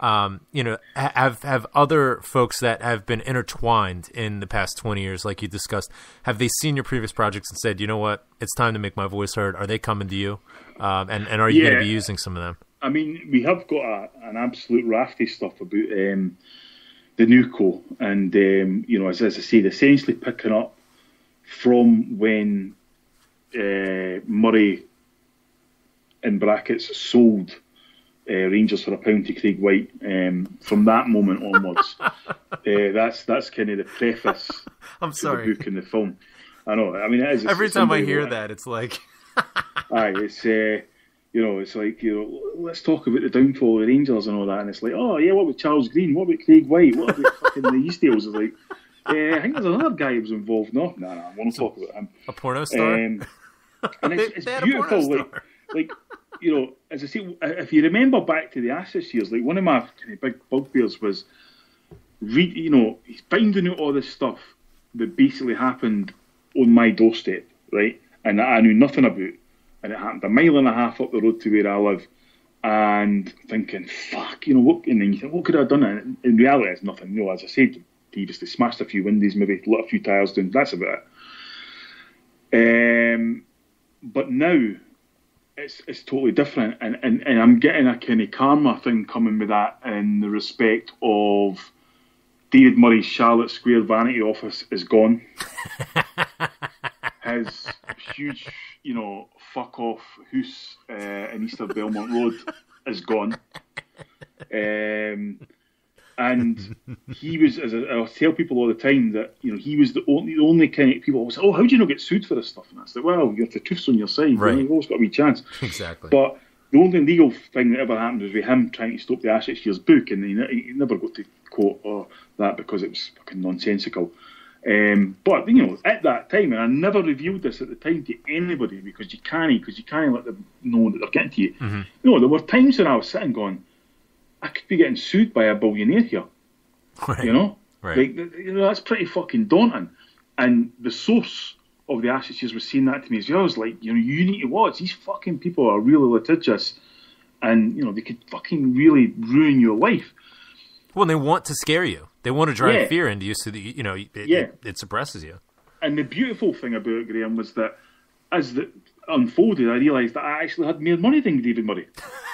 Have other folks that have been intertwined in the past 20 years, like you discussed, have they seen your previous projects and said, you know what, it's time to make my voice heard? Are they coming to you? And are you going to be using some of them? I mean, we have got an absolute raft of stuff about the new co, and as I said, essentially picking up from when Murray, in brackets, sold Rangers for £1 to Craig White. From that moment onwards, that's kind of the preface. I'm sorry. To the book and the film. I know. I mean, it is. Every time I hear that, it's like, it's it's like, let's talk about the downfall of the Rangers and all that. And it's like, oh, yeah, what about Charles Green? What about Craig White? What about fucking the Eastdales? It's like, I think there's another guy who was involved. No, I want to talk about him. A porno star? And it's beautiful. Like, as I say, if you remember back to the Ashes years, like one of my kind of big bugbears was, he's finding out all this stuff that basically happened on my doorstep, right? And that I knew nothing about. And it happened 1.5 miles up the road to where I live, and thinking, fuck, what? And then you think, what could I have done? And in reality, it's nothing. As I said previously, smashed a few windows, maybe lit a few tires down. That's about it. But now it's totally different, and I'm getting a kind of karma thing coming with that, in the respect of David Murray's Charlotte Square vanity office is gone. His huge, fuck off house in Easter Belmont Road is gone. And he was, as I tell people all the time, that he was the only kind of people who say, "Oh, how do you not get sued for this stuff?" And I said, "Well, the truth's on your side. Right. You've always got a wee chance." Exactly. But the only legal thing that ever happened was with him trying to stop the Ashes year's book, and he never got to court or that because it was fucking nonsensical. But at that time, and I never revealed this at the time to anybody because you can't let them know that they're getting to you. Mm-hmm. There were times when I was sitting going, I could be getting sued by a billionaire here. Right. Right. Like, that's pretty fucking daunting. And the source of the Ashes was saying that to me as well. I was like, you need to watch. These fucking people are really litigious, and they could fucking really ruin your life. Well, they want to scare you. They want to drive fear into you so that it suppresses you. And the beautiful thing about it, Graham, was that as it unfolded, I realised that I actually had more money than David Murray.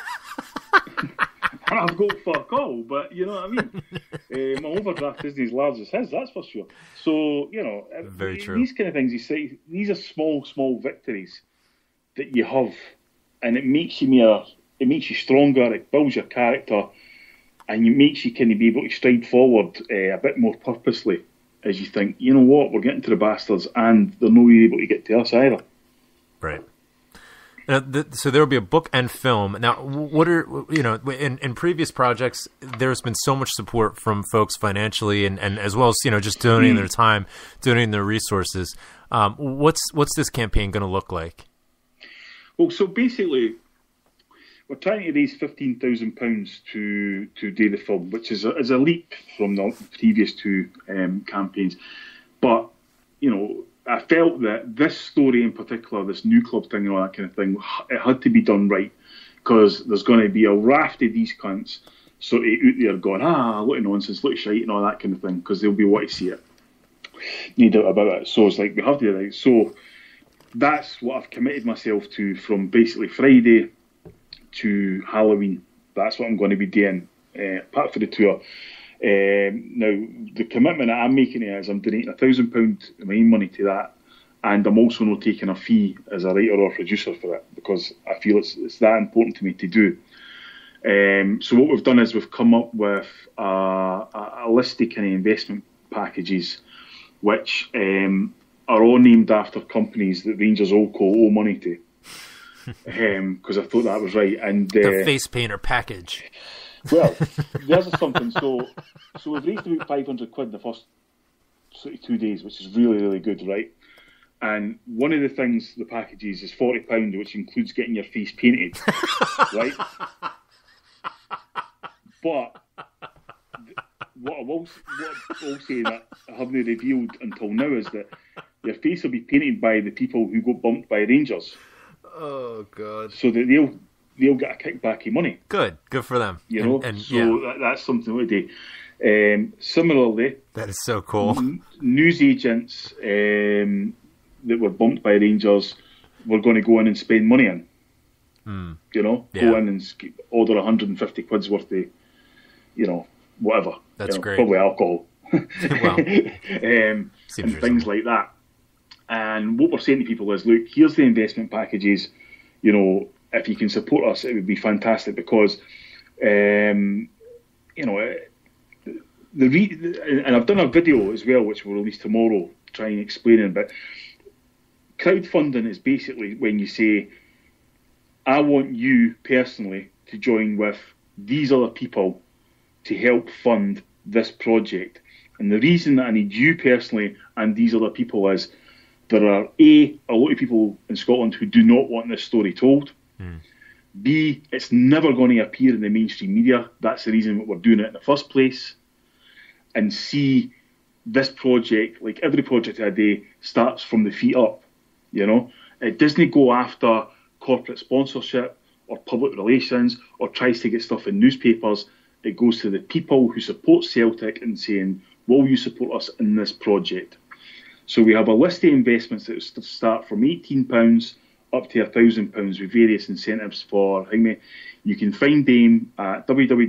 And I've got fuck all, but you know what I mean? My overdraft isn't as large as his, that's for sure. So, very true. These kind of things, you say, these are small victories that you have, and it makes you stronger, it builds your character, and it makes you kind of be able to stride forward a bit more purposely as you think, you know what, we're getting to the bastards and they're not able to get to us either. Right. So there will be a book and film. Now, what are, in previous projects, there's been so much support from folks financially and as well as, just donating their time, donating their resources. What's this campaign going to look like? Well, so basically, we're trying to raise £15,000 to do the film, which is a leap from the previous two campaigns. But, I felt that this story in particular, this new club thing and all that kind of thing, it had to be done right, because there's going to be a raft of these cunts sort of out there going, look at nonsense, look at shite and all that kind of thing, because they'll be wanting to see it. No doubt about it. So it's like, we have to do it right. So that's what I've committed myself to from basically Friday to Halloween. That's what I'm going to be doing, apart from the tour. Now, the commitment that I'm making is I'm donating £1,000 of my own money to that, and I'm also not taking a fee as a writer or producer for it, because I feel it's that important to me to do. So what we've done is we've come up with a list of kind of investment packages, which are all named after companies that Rangers all owe money to, because I thought that was right. And the face painter package. Well, there's something. So we've raised about £500 in the first sort of 2 days, which is really, really good, right? And one of the things, the packages, is £40, which includes getting your face painted, right? But what I will say that I haven't revealed until now is that your face will be painted by the people who got bumped by Rangers. Oh God! So that they'll get a kickback of money. Good for them. You know, and so that's something to do. Similarly, that is so cool. News agents that were bumped by Rangers were going to go in and spend money in. You know, go in and order 150 quid's worth of, whatever. That's great. Probably alcohol. Well, and things like that. And what we're saying to people is, look, here's the investment packages. You know, if you can support us, it would be fantastic because, and I've done a video as well, which we'll release tomorrow, trying to explain it. But crowdfunding is basically when you say, I want you personally to join with these other people to help fund this project. And the reason that I need you personally and these other people is there are a lot of people in Scotland who do not want this story told. B, it's never going to appear in the mainstream media. That's the reason that we're doing it in the first place. And C, this project, like every project I do, starts from the feet up. You know, it doesn't go after corporate sponsorship or public relations or tries to get stuff in newspapers. It goes to the people who support Celtic and saying, will you support us in this project? So we have a list of investments that start from £18 up to £1,000 with various incentives for Hangme. You can find them at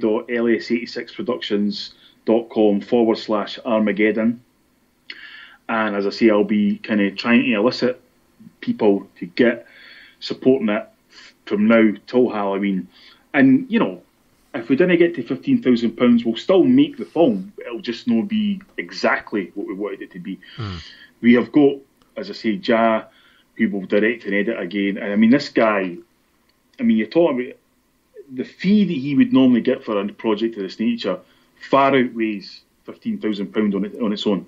www.ls86productions.com/Armageddon. And as I say, I'll be kind of trying to elicit people to get supporting it from now till Halloween. And, you know, if we didn't get to £15,000, we'll still make the film. It'll just not be exactly what we wanted it to be. We have got, as I say, Ja, who will direct and edit again. And I mean, this guy, I mean, you're talking about the fee that he would normally get for a project of this nature far outweighs £15,000 on its own.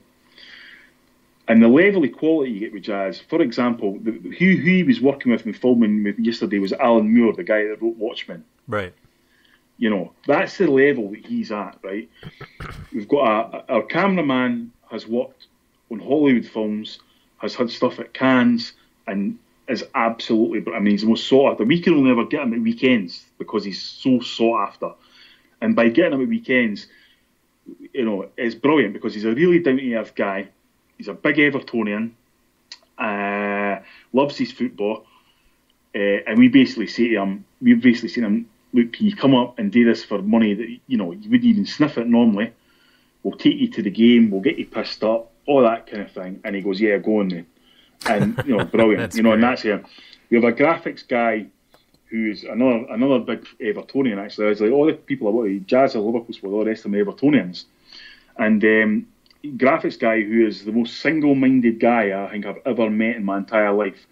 And the level of quality you get with Jazz, for example, who he was working with and filming with yesterday was Alan Moore, the guy that wrote Watchmen. Right. You know, that's the level that he's at, right? We've got our cameraman has worked on Hollywood films, has had stuff at Cannes, and is absolutely, I mean, he's the most sought after. We can only ever get him at weekends because he's so sought after. And by getting him at weekends, you know, it's brilliant because he's a really down-to-earth guy. He's a big Evertonian, loves his football, and we basically say to him, look, can you come up and do this for money that, you know, you wouldn't even sniff it normally? We'll take you to the game, we'll get you pissed up, all that kind of thing. And he goes, yeah, go on then. And, you know, brilliant. You know, great. And that's him. We have a graphics guy who's another big Evertonian, actually. I was like, all the people I work Jazz are Liverpool, all the rest of them are Evertonians. And graphics guy who is the most single-minded guy I think I've ever met in my entire life.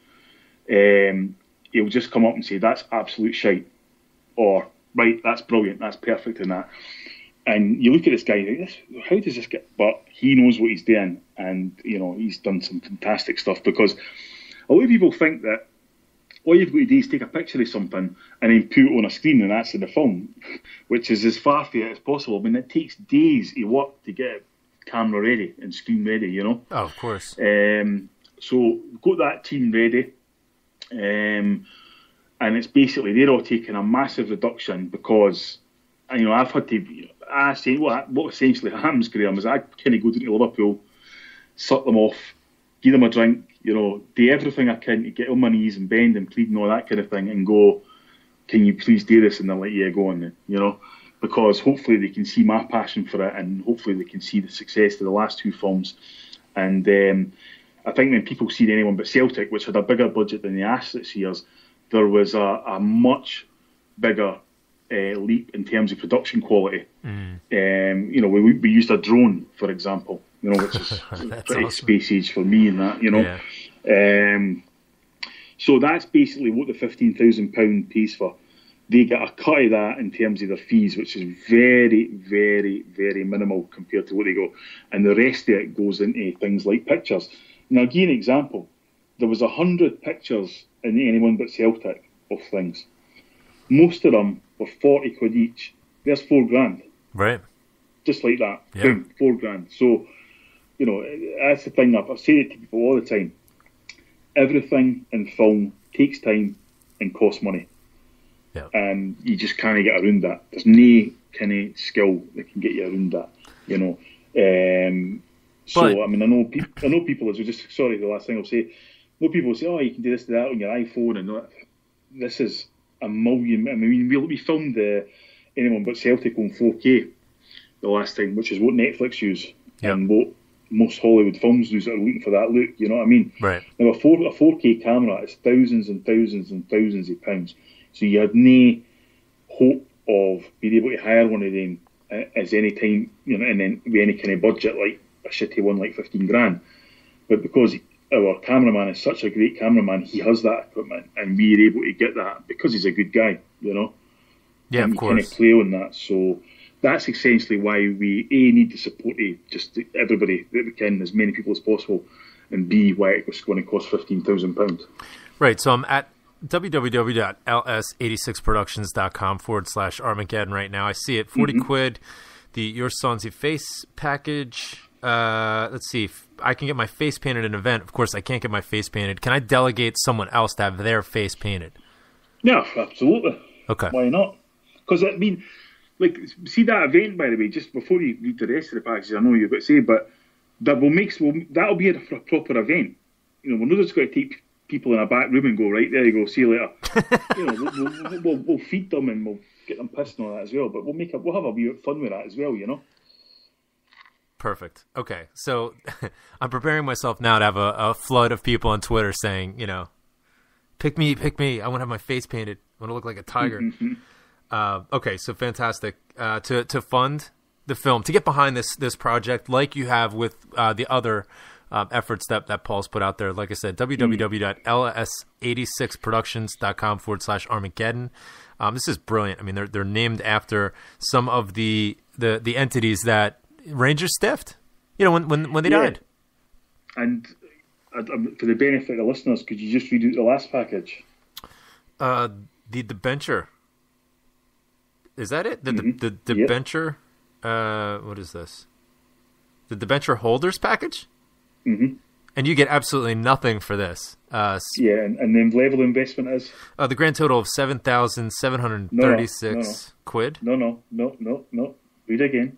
He'll just come up and say, that's absolute shite. Or, right, that's brilliant, that's perfect in that. And you look at this guy, you think, how does this get... But he knows what he's doing, and, you know, he's done some fantastic stuff, because a lot of people think that all you've got to do is take a picture of something and then put it on a screen and that's in the film, which is as far-fetched as possible. I mean, it takes days of work to get it camera ready and screen ready, you know. Oh, of course. So we've got that team ready, and it's basically they're all taking a massive reduction because, you know, I've had to. I say what essentially happens, Graham, is I kind of go down to Liverpool, sort them off, give them a drink, you know, do everything I can to get on my knees and bend and plead and all that kind of thing, and go, can you please do this? And they're like, yeah, go on then, you know. Because hopefully they can see my passion for it, and hopefully they can see the success of the last two films. And I think when people see Anyone But Celtic, which had a bigger budget than the Ash this year's, there was a much bigger leap in terms of production quality. You know, we used a drone, for example, you know, which is pretty awesome. Space age for me and that, you know. Yeah. So that's basically what the £15,000 pays for. They get a cut of that in terms of their fees, which is very, very, very minimal compared to what they go. And the rest of it goes into things like pictures. Now, I'll give you an example. There was 100 pictures in Anyone But Celtic of things. Most of them were 40 quid each. There's £4,000. Right. just like that. Yeah. Boom, $4,000. So, that's the thing. I say it to people all the time. Everything in film takes time and costs money. Yeah. And you just can't get around that. There's no kind of skill that can get you around that, So, I mean, I know people, as we just, sorry, the last thing I'll say, I know people say, oh, you can do this, that on your iPhone, and that. This is a million. I mean, we filmed anyone but Celtic on 4K the last time, which is what Netflix use and what most Hollywood films use that are looking for that look. You know what I mean? Right. Now, a 4K camera is thousands and thousands and thousands of pounds. So you had no hope of being able to hire one of them as any time, and then with any kind of budget like a shitty one like $15,000. But because our cameraman is such a great cameraman, he has that equipment, and we're able to get that because he's a good guy, Yeah, and of course. kind of play on that. So that's essentially why we need to support just everybody that we can, as many people as possible, and B, why it's going to cost £15,000. Right. So I'm at www.ls86productions.com/Armageddon right now. I see it, 40 quid. The Your Sonzy face package. Let's see if I can get my face painted at an event. Of course, I can't get my face painted. Can I delegate someone else to have their face painted? Yeah, absolutely. Okay. Why not? Because, I mean, like, see that event, by the way, just before you read the rest of the packages, I know you've got to say, but that'll be a proper event. We're not just going to take people in a back room and go, right, there you go, see you later. We'll feed them and we'll get them pissed and all that as well, but we'll have a wee bit of fun with that as well, Perfect. Okay, so I'm preparing myself now to have a flood of people on Twitter saying, pick me. I want to have my face painted. I want to look like a tiger. Okay, so fantastic. To fund the film, to get behind this project, like you have with the other efforts that Paul's put out there. Like I said, www.ls86productions.com/Armageddon. This is brilliant. I mean, they're named after some of the entities that Rangers stiffed, when they died. And for the benefit of the listeners, could you just read out the last package? The debenture. Is that it? The debenture. What is this? The debenture holders package. Mm-hmm. And you get absolutely nothing for this. And the level of investment is the grand total of 7,736 quid. No. Read again.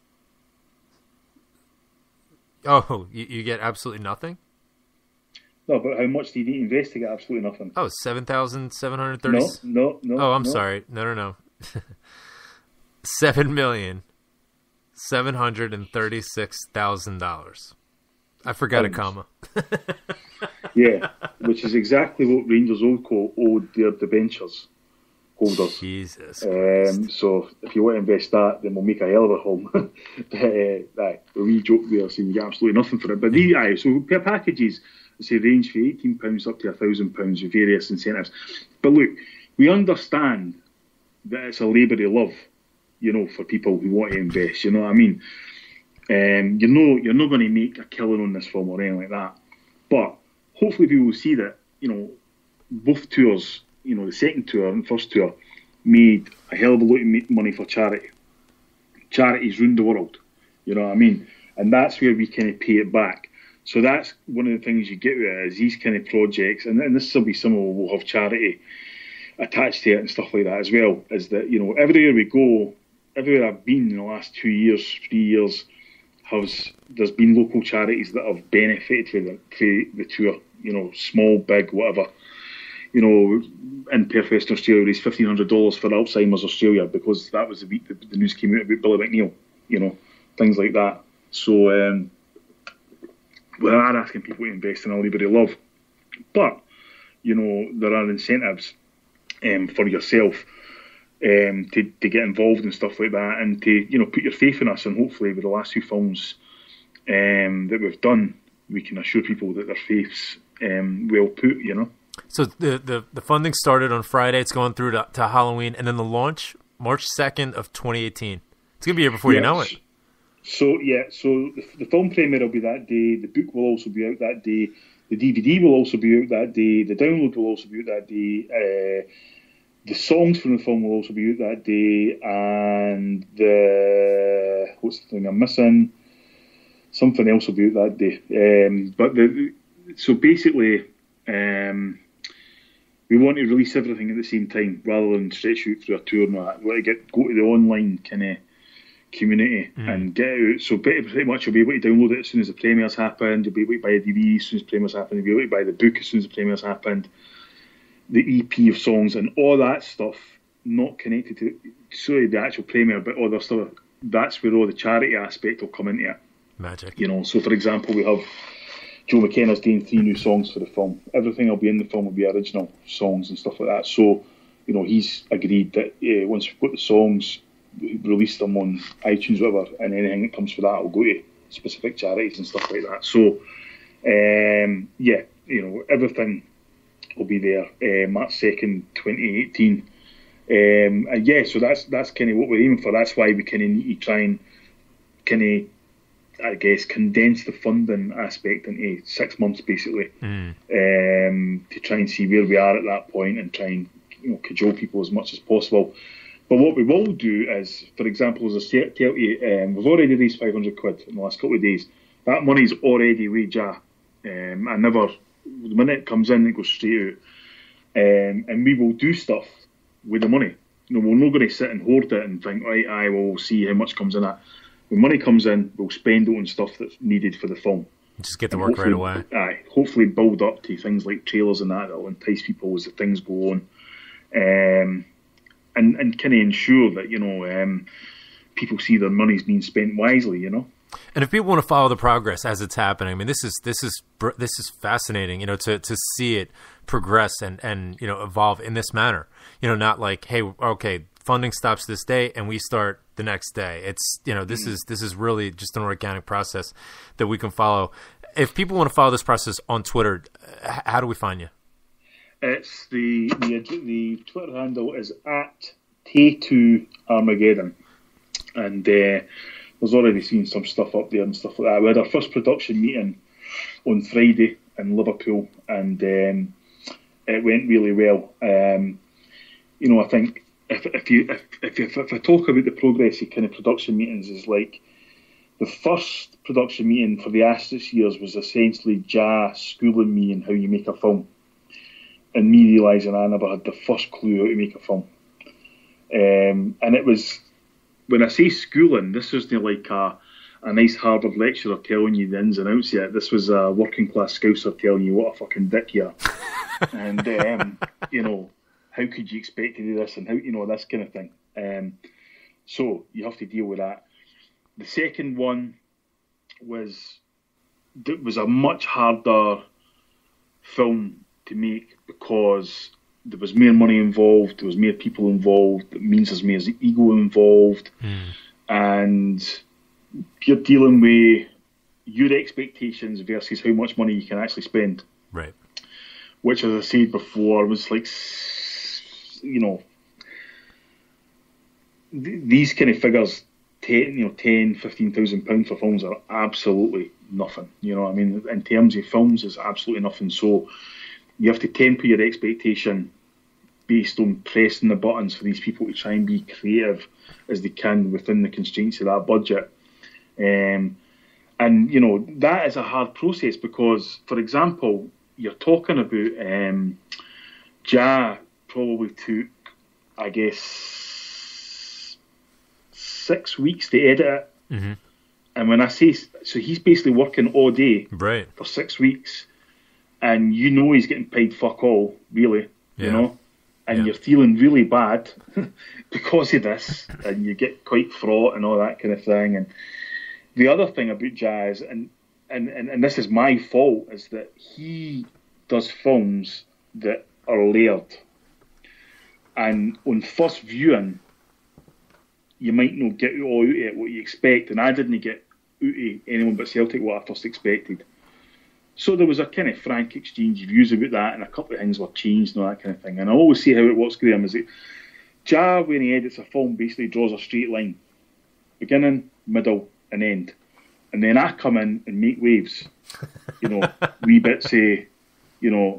Oh, you get absolutely nothing? No, but how much do you need to invest to get absolutely nothing? Oh, 7,730. No. Oh, I'm sorry. No. $7,736,000. I forgot a comma. Yeah, which is exactly what Rangers owed their debentures holders. Jesus. So if you want to invest that, then we'll make a hell of a home. A wee joke there, saying you get absolutely nothing for it. But so per packages, say range from £18 up to £1,000 with various incentives. But look, we understand that it's a labour of love, for people who want to invest. You know what I mean? You're not going to make a killing on this film or anything like that. But hopefully people will see that, both tours, the second tour and first tour, made a hell of a lot of money for charity. Charities round the world, you know what I mean? And that's where we kind of pay it back. So that's one of the things you get with it, is these kind of projects, and this will be similar, we'll have charity attached to it and stuff like that as well, is that, everywhere we go, everywhere I've been in the last 2 years, 3 years, there's been local charities that have benefited from the tour, small, big, whatever. In Perth, Australia, raised $1,500 for Alzheimer's Australia, because that was the week that the news came out about Billy McNeil, things like that. So we are asking people to invest in a labour of love. But, there are incentives for yourself to get involved and stuff like that, and to put your faith in us. And hopefully with the last two films that we've done, we can assure people that their faith's well put. So the funding started on Friday. It's going through to Halloween, and then the launch March 2nd of 2018. It's gonna be here before you know it. So the film premiere will be that day. The book will also be out that day. The DVD will also be out that day. The download will also be out that day. The songs from the film will also be out that day, and the what's the thing I'm missing? Something else will be out that day. So basically, we want to release everything at the same time rather than stretch out through a tour and all that. We want to go to the online kind of community and get it out. So pretty much you'll be able to download it as soon as the premieres happened. You'll be able to buy a DVD as soon as the premieres happened. You'll be able to buy the book as soon as the premieres happened. The EP of songs and all that stuff, not connected to the actual premiere, but other stuff. That's where all the charity aspect will come into it. Magic. So for example, we have Joe McKenna's doing 3 new songs for the film. Everything will be in the film will be original songs and stuff like that. So, he's agreed that once we've got the songs, we release them on iTunes, whatever, and anything that comes for that will go to specific charities and stuff like that. So, everything will be there. March 2nd, 2018. So that's kind of what we're aiming for. That's why we kind of need to try and condense the funding aspect into 6 months, basically, to try and see where we are at that point and try and cajole people as much as possible. But what we will do is, for example, as I tell you, we've already raised 500 quid in the last couple of days. That money's already with Ja. The minute it comes in, it goes straight out. And we will do stuff with the money. We're not going to sit and hoard it and think, right, I will see how much comes in that. When money comes in, we'll spend it on stuff that's needed for the film. Just get to work right away. Hopefully build up to things like trailers and that'll entice people as the things go on. And kind of ensure that, people see their money's being spent wisely, And if people want to follow the progress as it's happening, I mean, this is fascinating, to see it progress and evolve in this manner. Not like, hey, okay, funding stops this day and we start the next day. It's this is really just an organic process that we can follow. If people want to follow this process on Twitter, how do we find you? It's the Twitter handle is at T2 Armageddon, and there's already seen some stuff up there and stuff like that. We had our first production meeting on Friday in Liverpool, and it went really well. I think if I talk about the progress of kind of production meetings, is like the first production meeting for the Astis years was essentially Ja schooling me in how you make a film, and me realising I never had the first clue how to make a film. And it was, when I say schooling, this wasn't like a nice Harvard lecturer telling you the ins and outs yet. This was a working class scouser telling you what a fucking dick you are. And, how could you expect to do this and how, this kind of thing. So you have to deal with that. The second one was a much harder film to make because there was more money involved, there was more people involved, it means there's more ego involved, and you're dealing with your expectations versus how much money you can actually spend. Right. Which, as I said before, was like, these kind of figures, 10, 15,000 pounds for films are absolutely nothing. In terms of films, it's absolutely nothing. So you have to temper your expectation based on pressing the buttons for these people to try and be creative as they can within the constraints of that budget. And that is a hard process because, for example, you're talking about Ja probably took, I guess, 6 weeks to edit it. Mm-hmm. And when I say, so he's basically working all day for 6 weeks, and he's getting paid fuck all, really, and you're feeling really bad because of this, and you get quite fraught and all that kind of thing. And the other thing about Ja is, and this is my fault, is that he does films that are layered. And on first viewing, you might not get all out of it what you expect, and I didn't get out of anyone but Celtic what I first expected. So there was a kind of frank exchange of views about that, and a couple of things were changed and all that kind of thing. And I always see how it works, Graham, is that Ja, when he edits a film, basically draws a straight line. Beginning, middle, and end. And then I come in and make waves. Wee bits of,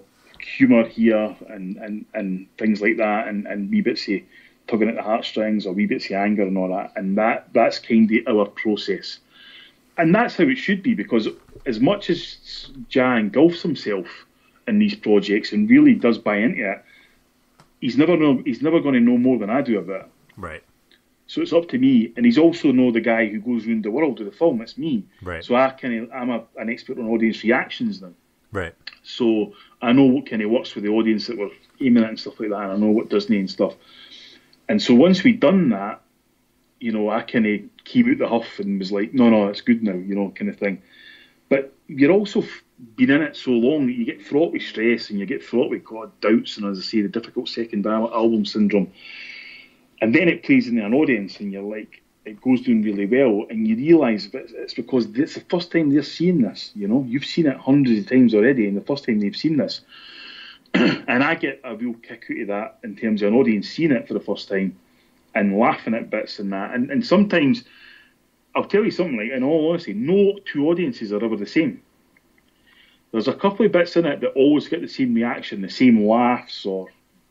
humour here and things like that, and wee bits of tugging at the heartstrings or wee bits of anger and all that, and that's kind of our process. And that's how it should be, because as much as Ja engulfs himself in these projects and really does buy into it, he's never going to know more than I do about it. Right. So it's up to me, and he's also the guy who goes around the world with the film. It's me. Right. So I'm an expert on audience reactions now. Right. So I know what kind of works with the audience that we're aiming at and stuff like that, and I know what doesn't and stuff. And so once we'd done that, I kind of came out the huff and was like, no, it's good now, kind of thing. But you're also been in it so long that you get fraught with stress and you get fraught with doubts and, as I say, the difficult second album syndrome. And then it plays in an audience and you're like, it goes down really well, and you realise it's because it's the first time they're seeing this, You've seen it hundreds of times already, and the first time they've seen this. And I get a real kick out of that in terms of an audience seeing it for the first time and laughing at bits and that. And sometimes, I'll tell you something, like, in all honesty, no two audiences are ever the same. There's a couple of bits in it that always get the same reaction, the same laughs or,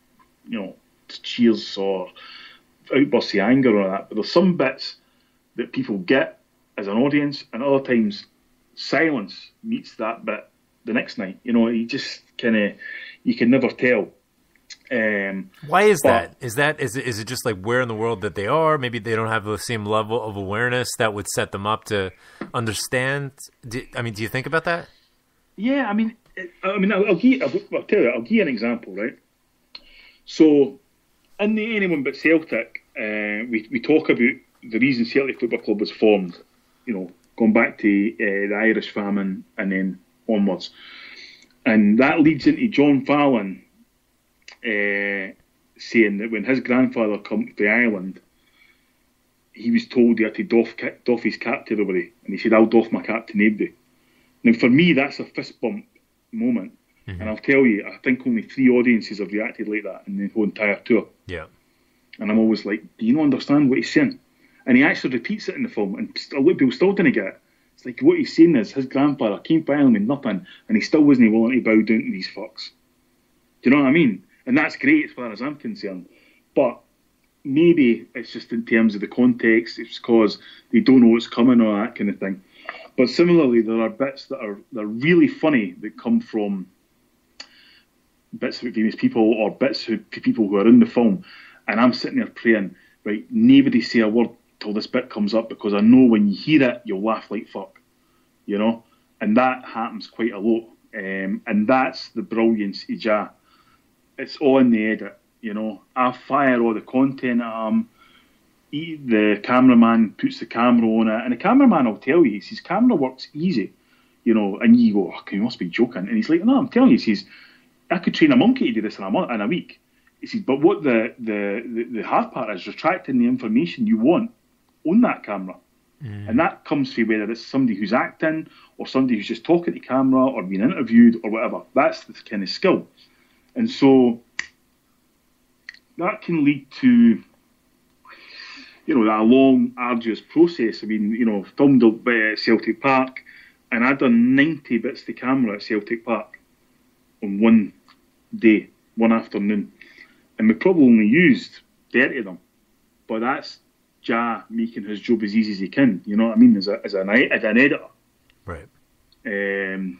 cheers or outbursts of anger or that. But there's some bits that people get as an audience, and other times silence meets that bit the next night. You just kind of, you can never tell. Why is that? Is it just like where in the world that they are? Maybe they don't have the same level of awareness that would set them up to understand. Do you think about that? Yeah, I'll give you an example, right? So, in the Anyone But Celtic, we talk about the reason Celtic Football Club was formed. Going back to the Irish famine and then onwards, and that leads into John Fallon saying that when his grandfather came to Ireland, he was told he had to doff his cap to everybody, and he said, "I'll doff my cap to nobody." Now, for me, that's a fist bump moment, and I'll tell you, I think only 3 audiences have reacted like that in the whole entire tour. Yeah, and I'm always like, "Do you not understand what he's saying?" And he actually repeats it in the film, and people still didn't get it. It's like, what he's saying is his grandfather came to Ireland with nothing, and he still wasn't willing to bow down to these fucks. Do you know what I mean? And that's great as far as I'm concerned. But maybe it's just in terms of the context, it's because they don't know what's coming or that kind of thing. But similarly, there are bits they're really funny that come from bits of famous people or bits of people who are in the film. And I'm sitting there praying, right, nobody say a word till this bit comes up, because I know when you hear it, you'll laugh like fuck, and that happens quite a lot, and that's the brilliance of Ja. It's all in the edit, I fire all the content at him, the cameraman puts the camera on it, and the cameraman will tell you, he says, camera works easy, and you go, you must be joking, and he's like, no, I'm telling you, he says, I could train a monkey to do this in a week. He says, but what the hard part is retracting the information you want on that camera. And that comes from whether it's somebody who's acting or somebody who's just talking to camera or being interviewed or whatever. That's the kind of skill. And so that can lead to, that long, arduous process. Filmed at Celtic Park, and I'd done 90 bits to camera at Celtic Park on one day, one afternoon. And we probably only used 30 of them. But that's Ja making his job as easy as he can, you know what I mean, as an editor. Right. And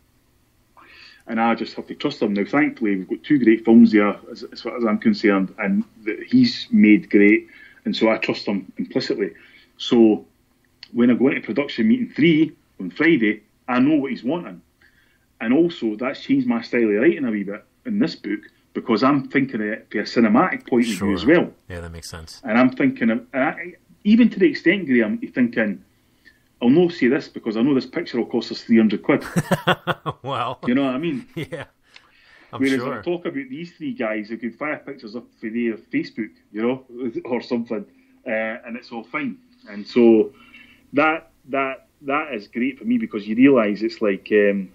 I just have to trust him. Now, thankfully, we've got 2 great films there, as far as I'm concerned, and that he's made great, and so I trust him implicitly. So when I go into production meeting 3 on Friday, I know what he's wanting. And also, that's changed my style of writing a wee bit in this book, because I'm thinking of it from a cinematic point of view as well. Yeah, that makes sense. And I'm thinking, even to the extent, Graham, you're thinking, I'll not say this because I know this picture will cost us £300. Well, you know what I mean? Yeah, Whereas I talk about these 3 guys who can fire pictures up for their Facebook, or something, and it's all fine. And so that is great for me, because you realise it's like,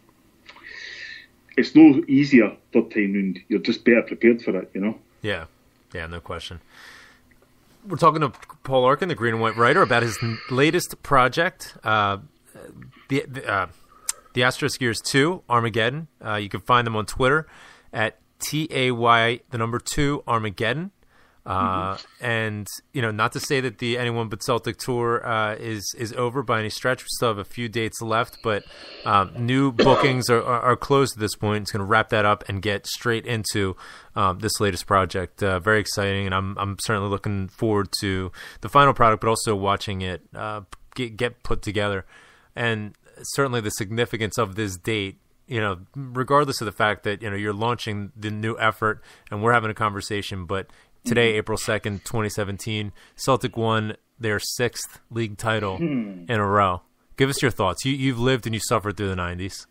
it's no easier third time round. You're just better prepared for it, Yeah, no question. We're talking to Paul Larkin, the Green and White writer, about his latest project, the Astroskiers 2, Armageddon. You can find them on Twitter at TAY, the number 2, Armageddon. And, not to say that the Anyone But Celtic tour is over by any stretch. We still have a few dates left, but new bookings are closed at this point. It's going to wrap that up and get straight into this latest project. Very exciting, and I'm certainly looking forward to the final product, but also watching it get put together. And certainly the significance of this date, regardless of the fact that, you're launching the new effort and we're having a conversation, but today, April 2nd, 2017, Celtic won their 6th league title in a row. Give us your thoughts. You've lived and you suffered through the 90s.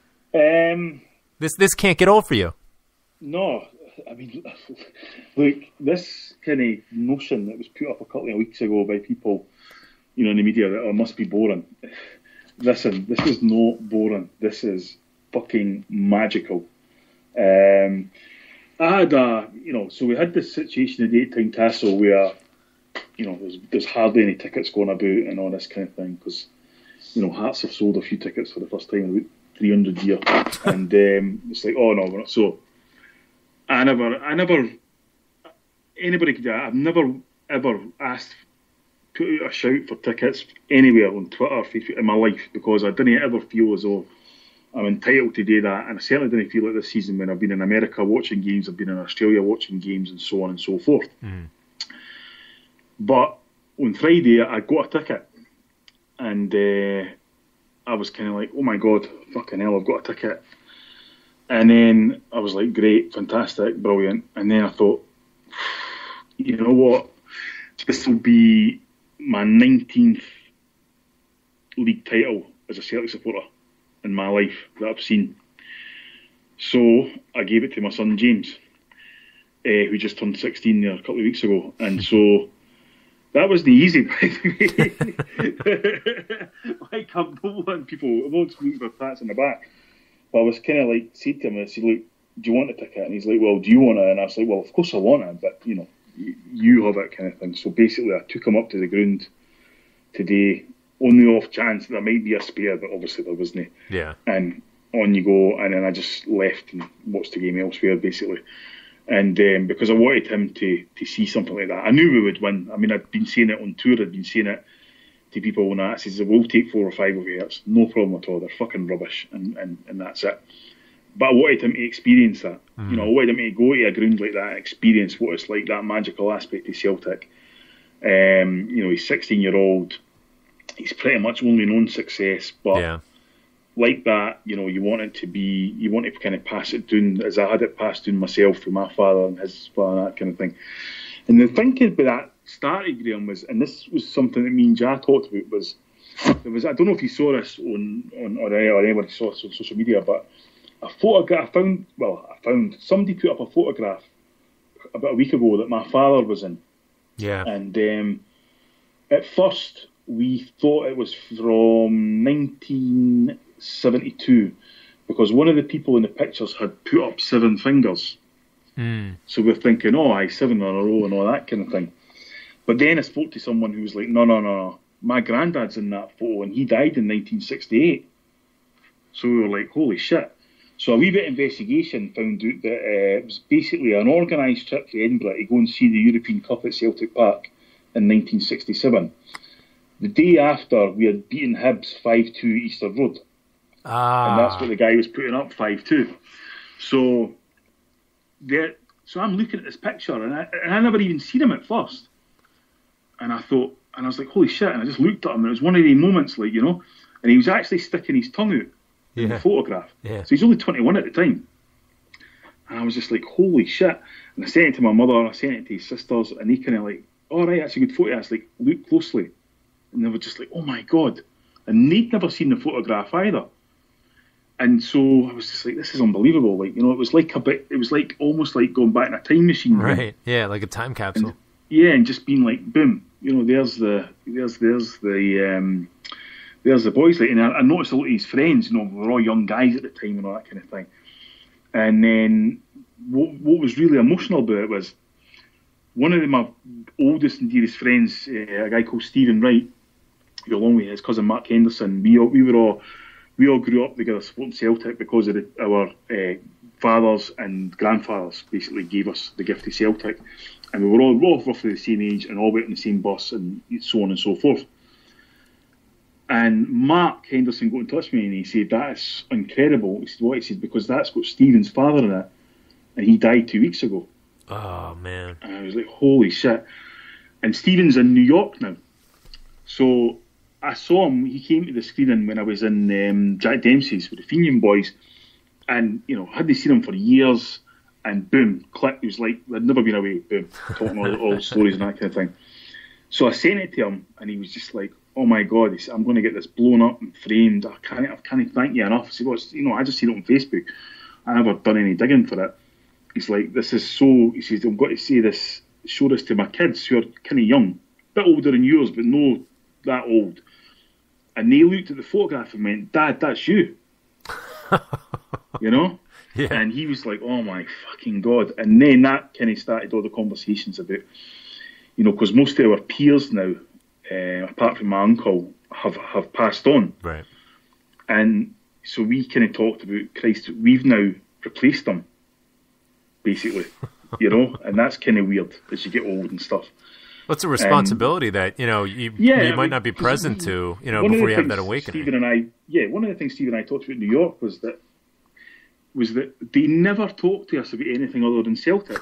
This can't get old for you. No. I mean, look, this kind of notion that was put up a couple of weeks ago by people, in the media that it must be boring. Listen, this is not boring. This is fucking magical. I had so we had this situation at the 8-Time Castle where, there's hardly any tickets going about and all this kind of thing because, Hearts have sold a few tickets for the first time in about 300 years. And it's like, oh no, we're not. So I've never ever put out a shout for tickets anywhere on Twitter, Facebook in my life because I didn't ever feel as though I'm entitled to do that, and I certainly didn't feel it this season when I've been in America watching games, I've been in Australia watching games, and so on and so forth. But on Friday, I got a ticket, and I was kind of like, oh my God, fucking hell, I've got a ticket. And then I was like, great, fantastic, brilliant. And then I thought, you know what, this will be my 19th league title as a Celtic supporter in my life that I've seen. So I gave it to my son James, who just turned 16 there a couple of weeks ago. And so that was the easy, by the way. Like, I'm not letting people, I won't speak for pats in the back. But I was kind of like, said to him, I said, look, do you want a ticket? And he's like, well, do you want it? And I was like, well, of course I want it, but, you have it kind of thing. So basically I took him up to the ground today on the off chance that there might be a spare, but obviously there wasn't. Yeah. And on you go, and then I just left and watched the game elsewhere, basically. And because I wanted him to see something like that. I knew we would win. I mean, I'd been saying it on tour, I'd been saying it to people and that. I says, we'll take 4 or 5 of you. That's no problem at all. They're fucking rubbish, and that's it. But I wanted him to experience that. I wanted him to go to a ground like that and experience what it's like, that magical aspect of Celtic. He's 16-year-old. He's pretty much only known success, but like that, you want it to be, you want to kind of pass it down as I had it passed down myself to my father and his father and that kind of thing. And the thinking about that started, Graham, was, and this was something that me and Ja talked about, was there was, I don't know if you saw this on or anyone saw this on social media, but a photograph I found somebody put up a photograph about a week ago that my father was in. Yeah. And at first we thought it was from 1972 because one of the people in the pictures had put up 7 fingers. So we're thinking, 7 in a row and all that kind of thing. But then I spoke to someone who was like, no. My granddad's in that photo and he died in 1968. So we were like, holy shit. So a wee bit of investigation found out that it was basically an organised trip to Edinburgh to go and see the European Cup at Celtic Park in 1967. The day after, we had beaten Hibs 5-2 Easter Road. And that's what the guy was putting up, 5-2. So I'm looking at this picture, and I never even seen him at first. And I thought, and I was like, holy shit, and I just looked at him, and it was one of the moments, like, and he was actually sticking his tongue out in the photograph. Yeah. So he's only 21 at the time. And I was just like, holy shit. And I sent it to my mother, I sent it to his sisters, and they kind of like, all right, that's a good photo. I was like, look closely. And they were just like, oh my God. And they'd never seen the photograph either. And so I was just like, this is unbelievable. Like, it was like almost like going back in a time machine. Right. Right? Yeah, like a time capsule. And just being like, boom, there's the boys. Like, and I noticed a lot of his friends, we were all young guys at the time and all that kind of thing. And then what was really emotional about it was one of my oldest and dearest friends, a guy called Stephen Wright, who along with his cousin Mark Henderson, we all grew up together supporting Celtic because of our fathers and grandfathers basically gave us the gift of Celtic, and we were all roughly the same age and all went on the same bus and so on and so forth. And Mark Henderson got in touch with me and he said, "That is incredible." He said, "What?" He said, "Because that's got Stephen's father in it, and he died 2 weeks ago." Oh, man. And I was like, holy shit. And Stephen's in New York now. So I saw him, he came to the screening when I was in Jack Dempsey's with the Fenian boys, and, you know, hadn't seen him for years, and boom, click, he was like, they'd never been away, boom, talking all the stories and that kind of thing. So I sent it to him, and he was just like, "Oh my God," he said, "I'm going to get this blown up and framed. I can't thank you enough." I said, "Well, you know, I just seen it on Facebook. I never done any digging for it." He's like, "This is so," he says, "I've got to say this, show this to my kids who are kind of young, a bit older than yours, but no that old." And they looked at the photograph and went, "Dad, that's you." You know? Yeah. And he was like, "Oh my fucking God." And then that kind of started all the conversations about, you know, because most of our peers now, apart from my uncle, have passed on. Right. And so we kind of talked about, Christ, we've now replaced them, basically, you know, and that's kind of weird as you get old and stuff. What's a responsibility that, you know, you might not be present to, you know, before you have that awakening? One of the things Steve and I talked about in New York was that they never talked to us about anything other than Celtic.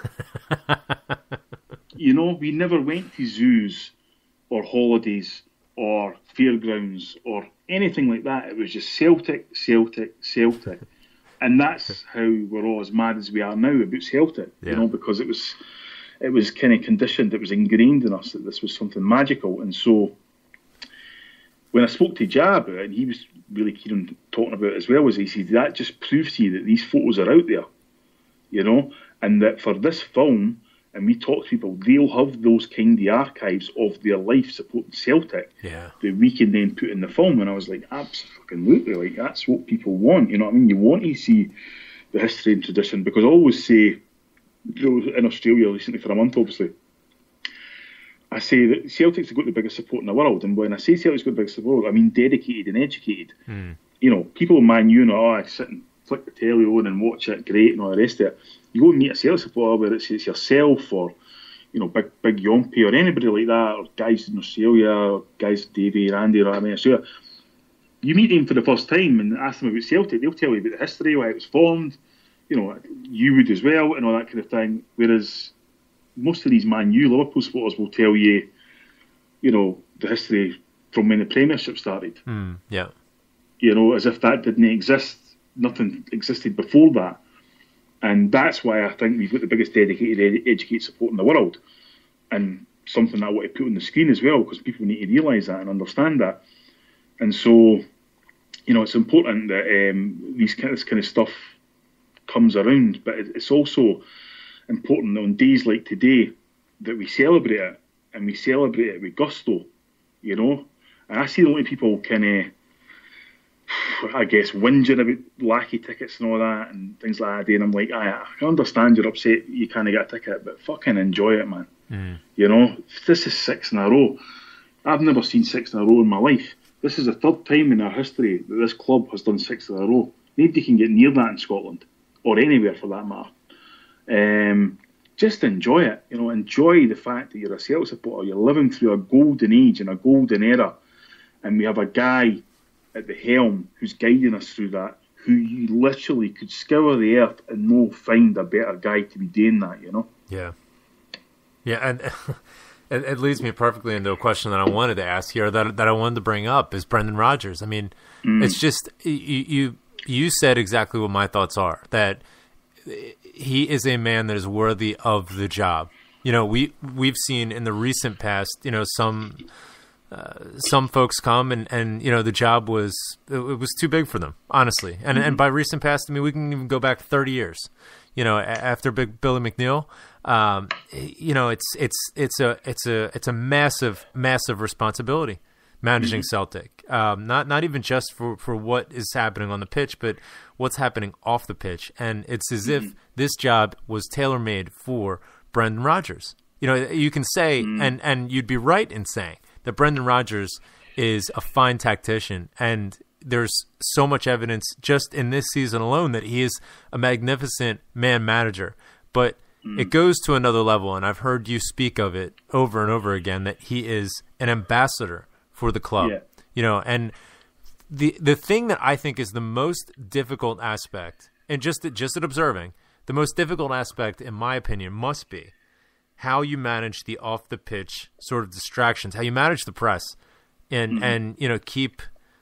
You know, we never went to zoos or holidays or fairgrounds or anything like that. It was just Celtic, Celtic, Celtic. And that's how we're all as mad as we are now about Celtic, you know, because it was kind of conditioned, it was ingrained in us that this was something magical. And so when I spoke to Jay about it, and he was really keen on talking about it as well, he said, that just proves to you that these photos are out there, you know, and that for this film, and we talk to people, they'll have those kind of archives of their life supporting Celtic that we can then put in the film. And I was like, absolutely, like, that's what people want, you know what I mean? You want to see the history and tradition, because I always say, you know, in Australia recently for a month, obviously, I say that Celtic's got the biggest support in the world, and when I say Celtic's got the biggest support, I mean dedicated and educated. You know, people in Man U, I sit and flick the telly on and watch it, great, and all the rest of it. You go and meet a Celtic supporter, whether it's yourself or, you know, Big Yompy or anybody like that, or guys in Australia, or guys Davey, Randy, or I mean, Australia. You meet them for the first time and ask them about Celtic, they'll tell you about the history, why it was formed. You know, you would as well, and all that kind of thing. Whereas most of these Man U, Liverpool supporters will tell you, you know, the history from when the Premiership started. Yeah. You know, as if that didn't exist. Nothing existed before that. And that's why I think we've got the biggest dedicated, educated support in the world. And something that I want to put on the screen as well, because people need to realise that and understand that. And so, you know, it's important that this kind of stuff comes around, but it's also important on days like today that we celebrate it, and we celebrate it with gusto, you know. And I see the only people kind of, I guess, whinging about lackey tickets and all that and things like that, and I'm like, I understand you're upset you can't get a ticket, but fucking enjoy it, man. You know, this is 6 in a row. I've never seen 6 in a row in my life. This is the 3rd time in our history that this club has done 6 in a row. Nobody can get near that in Scotland, or anywhere for that matter. Just enjoy it, you know, enjoy the fact that you're a Celtic supporter, you're living through a golden age and a golden era, and we have a guy at the helm who's guiding us through that, who you literally could scour the earth and no find a better guy to be doing that, you know? Yeah, and it leads me perfectly into a question that I wanted to ask here, that I wanted to bring up, is Brendan Rodgers. I mean, it's just, you said exactly what my thoughts are, that he is a man that is worthy of the job. You know, we've seen in the recent past, you know, some folks come and you know, the job was too big for them, honestly. And by recent past, I mean, we can even go back 30 years. You know, after Big Billy McNeil, you know, it's a massive responsibility managing Celtic. Not even just for what is happening on the pitch, but what's happening off the pitch. And it's as if this job was tailor-made for Brendan Rodgers. You know, you can say, and you'd be right in saying that Brendan Rodgers is a fine tactician, and there's so much evidence just in this season alone that he is a magnificent man manager. But it goes to another level, and I've heard you speak of it over and over again, that he is an ambassador for the club. Yeah. And the thing that I think is the most difficult aspect, and just at observing, the most difficult aspect, in my opinion, must be how you manage the off the pitch sort of distractions, how you manage the press, and keep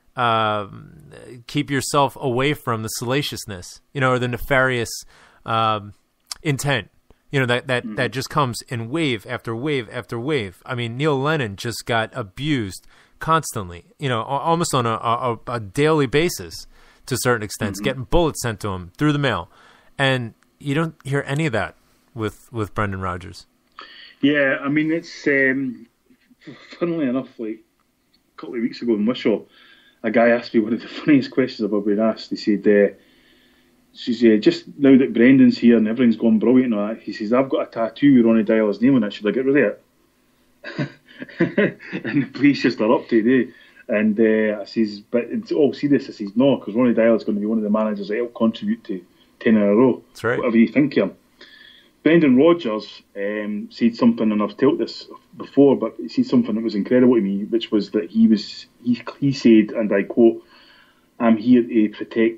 yourself away from the salaciousness, or the nefarious intent, that just comes in wave after wave after wave. I mean, Neil Lennon just got abused constantly, almost on a daily basis to certain extents, getting bullets sent to him through the mail. And you don't hear any of that with Brendan Rodgers. Yeah, I mean, it's funnily enough, like a couple of weeks ago in Wishaw, a guy asked me one of the funniest questions I've ever been asked. He said, just now that Brendan's here and everything's gone brilliant and all that, he says, I've got a tattoo with Ronnie Dyler's name on it, should I get rid of it? And the police just are up to it, eh? And I says, but it's all serious. I says, no, because Ronnie Dyler's going to be one of the managers that help contribute to 10 in a row. That's right. Whatever you think of him. Brendan Rodgers said something, and I've told this before, but he said something that was incredible to me, which was that he said, and I quote, I'm here to protect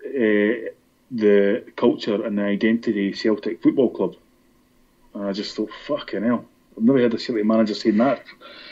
the culture and the identity of Celtic Football Club. And I just thought, fucking hell. I've never heard a Celtic manager saying that,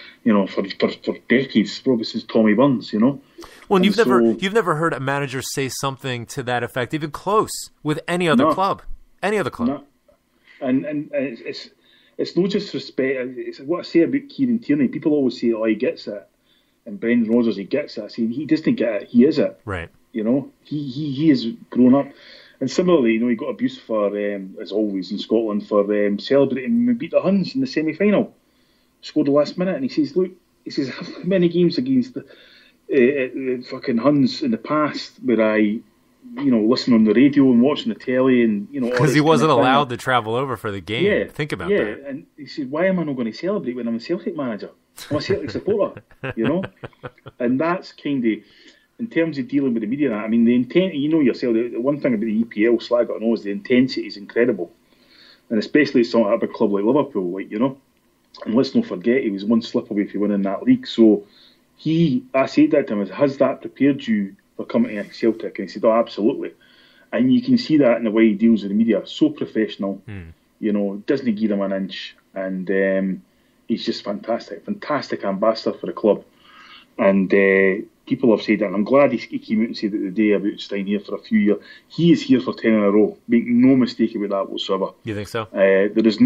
for decades, probably since Tommy Burns, Well, and you've never heard a manager say something to that effect, even close, with any other club. Any other club. No. And it's no disrespect. It's what I say about Kieran Tierney. People always say, "Oh, he gets it," and Brendan Rodgers, he gets it. I say he doesn't get it. He is it. Right. He has grown up. And similarly, he got abuse for, as always in Scotland, for celebrating when we beat the Huns in the semi-final. Scored the last minute, and he says, "Look," he says, "how many games against the fucking Huns in the past where I." Listen on the radio and watching the telly and, because he wasn't allowed to travel over for the game. Yeah, think about that. Yeah, and he said, why am I not going to celebrate when I'm a Celtic manager? I'm a Celtic supporter, And that's kind of, in terms of dealing with the media, I mean, the intent, yourself, the one thing about the EPL slag I know is the intensity is incredible. And especially at a big club like Liverpool, and let's not forget, he was one slip away from winning that league. So I said that to him, has that prepared you for coming to Celtic? And he said, oh, absolutely. And you can see that in the way he deals with the media. So professional, doesn't give him an inch. And he's just fantastic ambassador for the club. And people have said that, and I'm glad he came out and said it today about staying here for a few years. He is here for 10 in a row. Make no mistake about that whatsoever. You think so? There is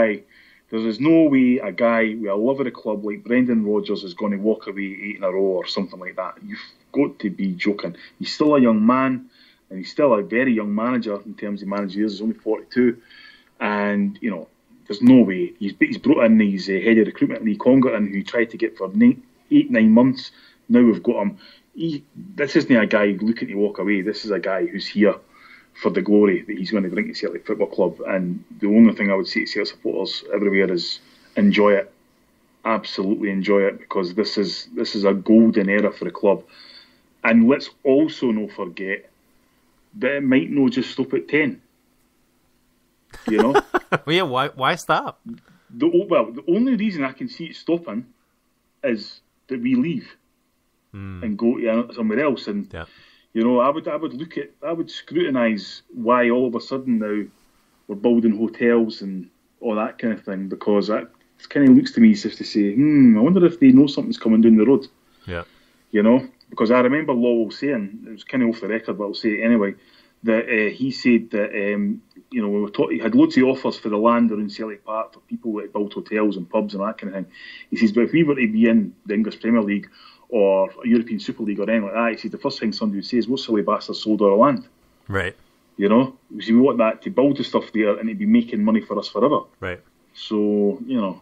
no way a guy with a love of the club like Brendan Rodgers is going to walk away 8 in a row or something like that. You've got to be joking. He's still a young man, and he's still a very young manager in terms of managing years. He's only 42, and there's no way. He's brought in his head of recruitment, Lee Congerton, who he tried to get for 8-9 months. Now we've got him. This isn't a guy looking to walk away. This is a guy who's here for the glory that he's going to bring to Celtic Football Club. And the only thing I would say to Celtic supporters everywhere is enjoy it. Absolutely enjoy it, because this is a golden era for the club. And let's also not forget that it might not just stop at 10. Well, yeah, why stop? The only reason I can see it stopping is that we leave and go to somewhere else. And I would scrutinise why all of a sudden now we're building hotels and all that kind of thing, because that kind of looks to me as if to say, I wonder if they know something's coming down the road. Yeah. Because I remember Lowell saying, it was kind of off the record, but I'll say it anyway, that he said that he had loads of offers for the land around Celtic Park for people that build hotels and pubs and that kind of thing. He says, but if we were to be in the English Premier League or a European Super League or anything like that, he says the first thing somebody would say is, what silly bastards sold our land? Right. He says, we want that to build the stuff there and it'd be making money for us forever. Right. So,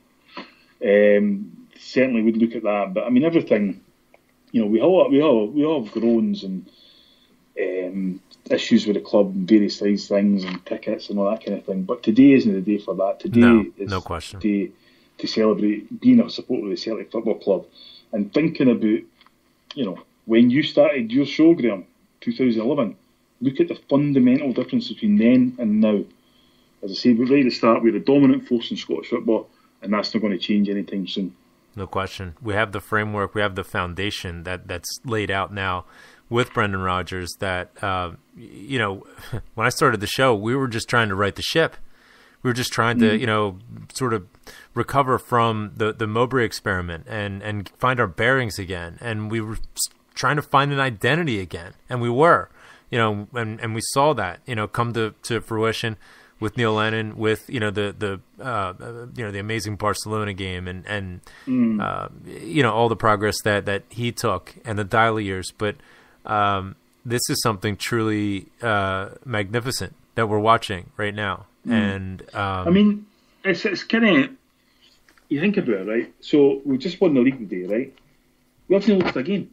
certainly would look at that. But I mean, everything, we all have groans and issues with the club and various size things and tickets and all that kind of thing. But today isn't the day for that. Today is no question. The day to celebrate being a supporter of the Celtic Football Club and thinking about, when you started your show, Graham, 2011, look at the fundamental difference between then and now. As I say, we're right at the start, we're the dominant force in Scottish football, and that's not going to change anytime soon. No question. We have the framework, we have the foundation that's laid out now with Brendan Rodgers that, when I started the show, we were just trying to right the ship. We were just trying to, sort of recover from the Mowbray experiment and find our bearings again. And we were trying to find an identity again. And we were, and we saw that, come to fruition with Neil Lennon, with, the amazing Barcelona game and all the progress that he took and the dial years. But this is something truly magnificent that we're watching right now. And it's kind of, you think about it, right? So we just won the league today, right? We haven't lost a game.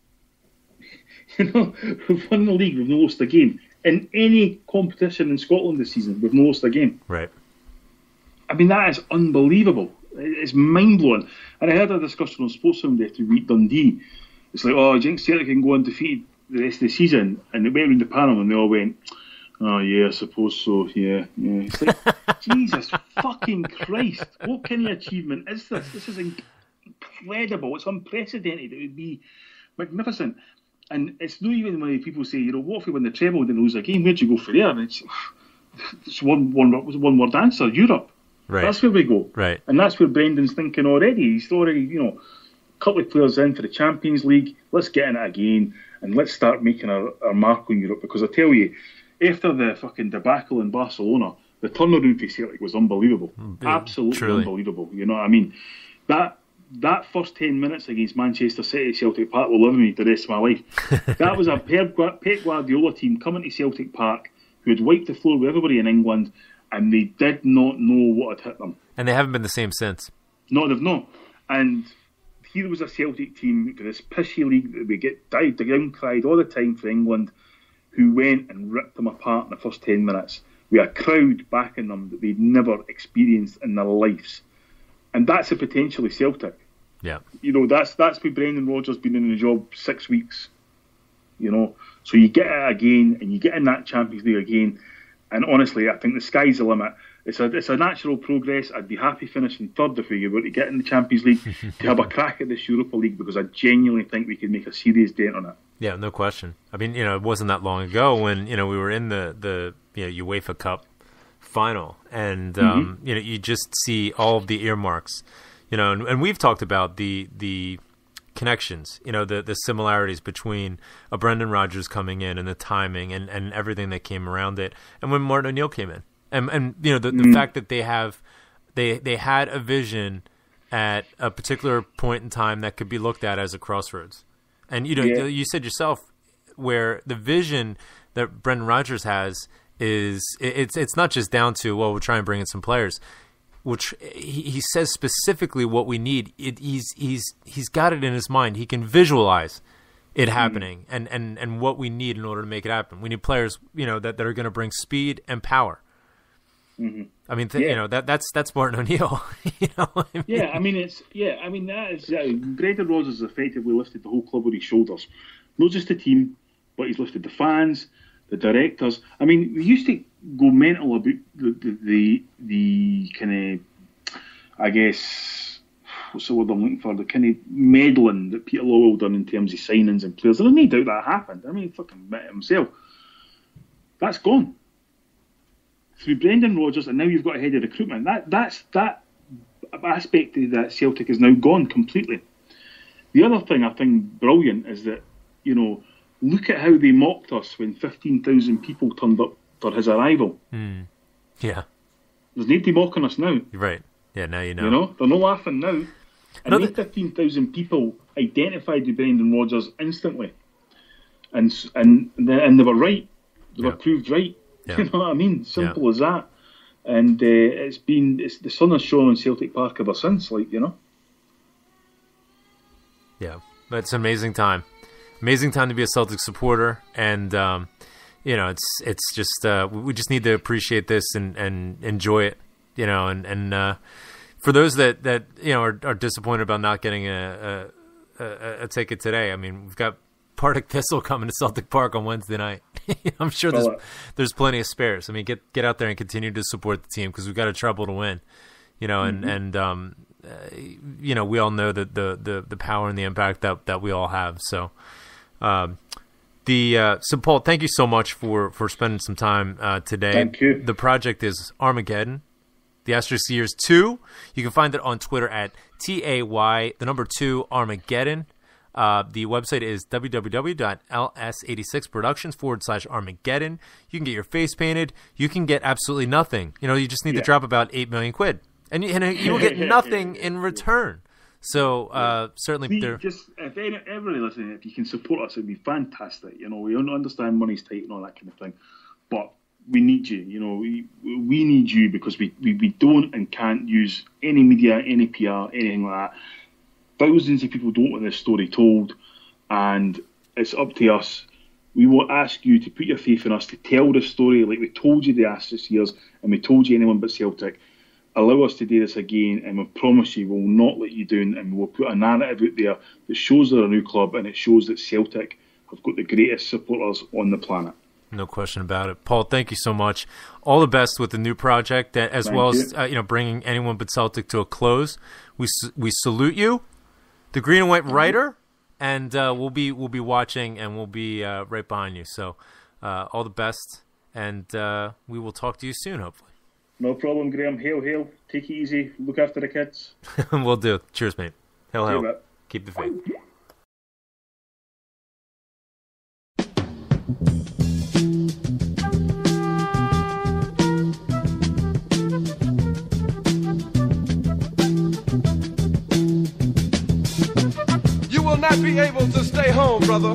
We've won the league, we've not lost a game. In any competition in Scotland this season, we've not lost a game. Right. I mean, that is unbelievable. It's mind-blowing. And I heard a discussion on Sports Sound after we beat Dundee. It's like, do you think Celtic can go undefeated the rest of the season? And it went around the panel and they all went, oh, yeah, I suppose so, yeah. It's like, Jesus fucking Christ, what kind of achievement is this? This is incredible. It's unprecedented. It would be magnificent. And it's not even when people say, what if we win the treble and then lose a game? Where'd you go for there? And it's one word answer, Europe. Right. That's where we go. Right. And that's where Brendan's thinking already. He's already, a couple of players in for the Champions League. Let's get in it again and let's start making our mark on Europe. Because I tell you, after the fucking debacle in Barcelona, the turnaround for Celtic was unbelievable. Absolutely truly unbelievable. You know what I mean? That first 10 minutes against Manchester City Celtic Park will live with me the rest of my life. That was a Pep Guardiola team coming to Celtic Park who had wiped the floor with everybody in England, and they did not know what had hit them. And they haven't been the same since. No, they've not. And here was a Celtic team for this pishy league that we get down-cried all the time for England, who went and ripped them apart in the first 10 minutes with a crowd backing them that they'd never experienced in their lives. And that's a potentially Celtic. Yeah. That's with Brendan Rodgers been in the job 6 weeks. So you get it again, and you get in that Champions League again. And honestly, I think the sky's the limit. It's a natural progress. I'd be happy finishing third if we were to get in the Champions League to have a crack at this Europa League, because I genuinely think we could make a serious dent on it. Yeah, no question. I mean, it wasn't that long ago when we were in the UEFA Cup final, and you just see all of the earmarks, and we've talked about the connections, the similarities between a Brendan Rodgers coming in and the timing and everything that came around it, and when Martin O'Neill came in, and the fact that they had a vision at a particular point in time that could be looked at as a crossroads. And you said yourself, where the vision that Brendan Rodgers has is it's not just down to, well, we'll try and bring in some players, which he says specifically what we need. He's got it in his mind. He can visualize it happening and what we need in order to make it happen. We need players that are going to bring speed and power. Mm-hmm. I mean, that's Martin O'Neill. That is Brendan Rodgers has effectively lifted the whole club on his shoulders, not just the team, but he's lifted the fans, the directors. I mean, we used to go mental about the kind of, I guess, what's the word I'm looking for? The kind of meddling that Peter Lawwell done in terms of signings and players. There's no doubt that happened. I mean, he fucking admitted it himself. That's gone through Brendan Rodgers, and now you've got a head of recruitment. That aspect of that Celtic is now gone completely. The other thing I think brilliant is that, look at how they mocked us when 15,000 people turned up for his arrival. Mm. Yeah. There's nobody mocking us now. You're right. Yeah, now you know. They're not laughing now. And 15,000 people identified with Brendan Rodgers instantly. And they were right. They were proved right. Yeah. You know what I mean? Simple as that. And the sun has shone on Celtic Park ever since, Yeah, it's an amazing time. Amazing time to be a Celtic supporter, and it's just we just need to appreciate this and enjoy it, and for those that are disappointed about not getting a ticket today. I mean, we've got Partick Thistle coming to Celtic Park on Wednesday night. I'm sure there's plenty of spares. I mean, get out there and continue to support the team because we've got a trouble to win. You know, and you know, we all know that the power and the impact that we all have. So, so Paul, thank you so much for spending some time today. Thank you. The project is Armageddon, the Asterisk Years 2. You can find it on Twitter at TAY2 Armageddon. The website is www.ls86productions/Armageddon. You can get your face painted. You can get absolutely nothing. You know, you just need to drop about 8 million quid. And you will get nothing in return. So certainly, just if everybody listening, if you can support us, it'd be fantastic. You know, we understand money's tight and all that kind of thing, but we need you. You know, we need you because we don't and can't use any media, any PR, anything like that. Thousands of people don't want this story told, and it's up to us. We will ask you to put your faith in us to tell the story like we told you the Asterisk Years and we told you anyone but Celtic. Allow us to do this again, and we promise you we'll not let you down, and we'll put a narrative out there that shows they're a new club and it shows that Celtic have got the greatest supporters on the planet. No question about it. Paul, thank you so much. All the best with the new project, as well as bringing anyone but Celtic to a close. We salute you, the green and white writer, and we'll be watching, and we'll be right behind you. So all the best, and we will talk to you soon, hopefully. No problem, Graham. Hail, hail. Take it easy. Look after the kids. Will do. Cheers, mate. Hail, hail. Keep the faith. You will not be able to stay home, brother.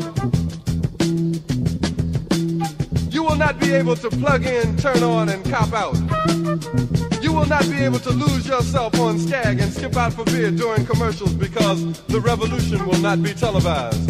You will not be able to plug in, turn on, and cop out. You will not be able to lose yourself on Skag and skip out for beer during commercials because the revolution will not be televised.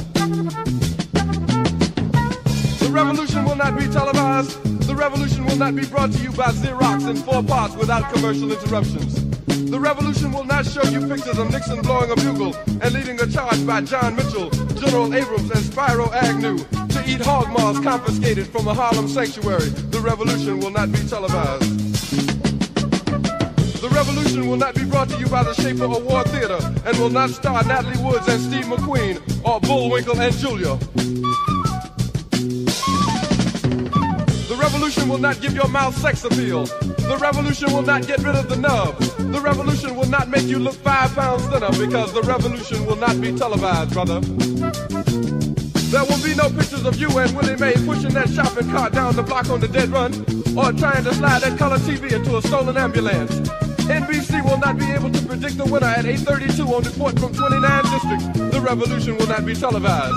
The revolution will not be televised. The revolution will not be brought to you by Xerox in 4 parts without commercial interruptions. The revolution will not show you pictures of Nixon blowing a bugle and leading a charge by John Mitchell, General Abrams, and Spyro Agnew to eat hog maws confiscated from a Harlem sanctuary. The revolution will not be televised. The revolution will not be brought to you by the Schaefer Award Theater and will not star Natalie Woods and Steve McQueen or Bullwinkle and Julia. The revolution will not give your mouth sex appeal. The revolution will not get rid of the nub. The revolution will not make you look 5 pounds thinner because the revolution will not be televised, brother. There will be no pictures of you and Willie Mae pushing that shopping cart down the block on the dead run or trying to slide that color TV into a stolen ambulance. NBC will not be able to predict the winner at 8:32 on report from 29 districts. The revolution will not be televised.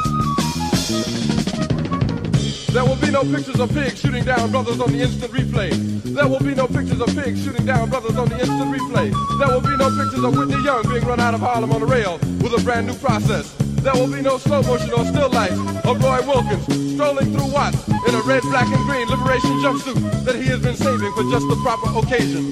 There will be no pictures of pigs shooting down brothers on the instant replay. There will be no pictures of pigs shooting down brothers on the instant replay. There will be no pictures of Whitney Young being run out of Harlem on a rail with a brand new process. There will be no slow motion or still life of Roy Wilkins strolling through Watts in a red, black, and green liberation jumpsuit that he has been saving for just the proper occasion.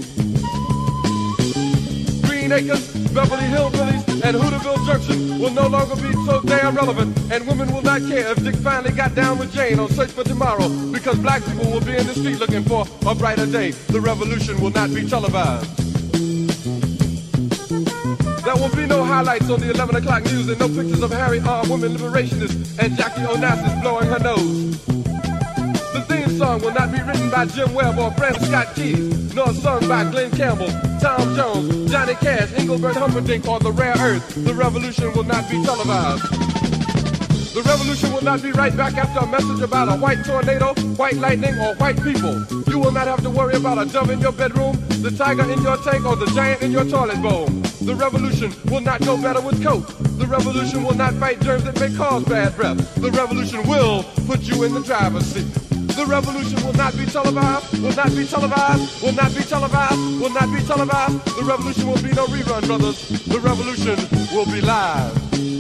Green Acres, Beverly Hillbillies, and Hooterville Junction will no longer be so damn relevant, and women will not care if Dick finally got down with Jane on Search for Tomorrow, because black people will be in the street looking for a brighter day. The revolution will not be televised. There will be no highlights on the 11 o'clock news and no pictures of Harry armed women liberationists and Jackie Onassis blowing her nose. The theme song will not be written by Jim Webb or Fred Scott Keys, nor sung by Glenn Campbell, Tom Jones, Johnny Cash, Engelbert Humperdinck, or The Rare Earth. The revolution will not be televised. The revolution will not be right back after a message about a white tornado, white lightning, or white people. You will not have to worry about a dove in your bedroom, the tiger in your tank, or the giant in your toilet bowl. The revolution will not go better with Coke. The revolution will not fight germs that may cause bad breath. The revolution will put you in the driver's seat. The revolution will not be televised, will not be televised, will not be televised, will not be televised. The revolution will be no rerun, brothers. The revolution will be live.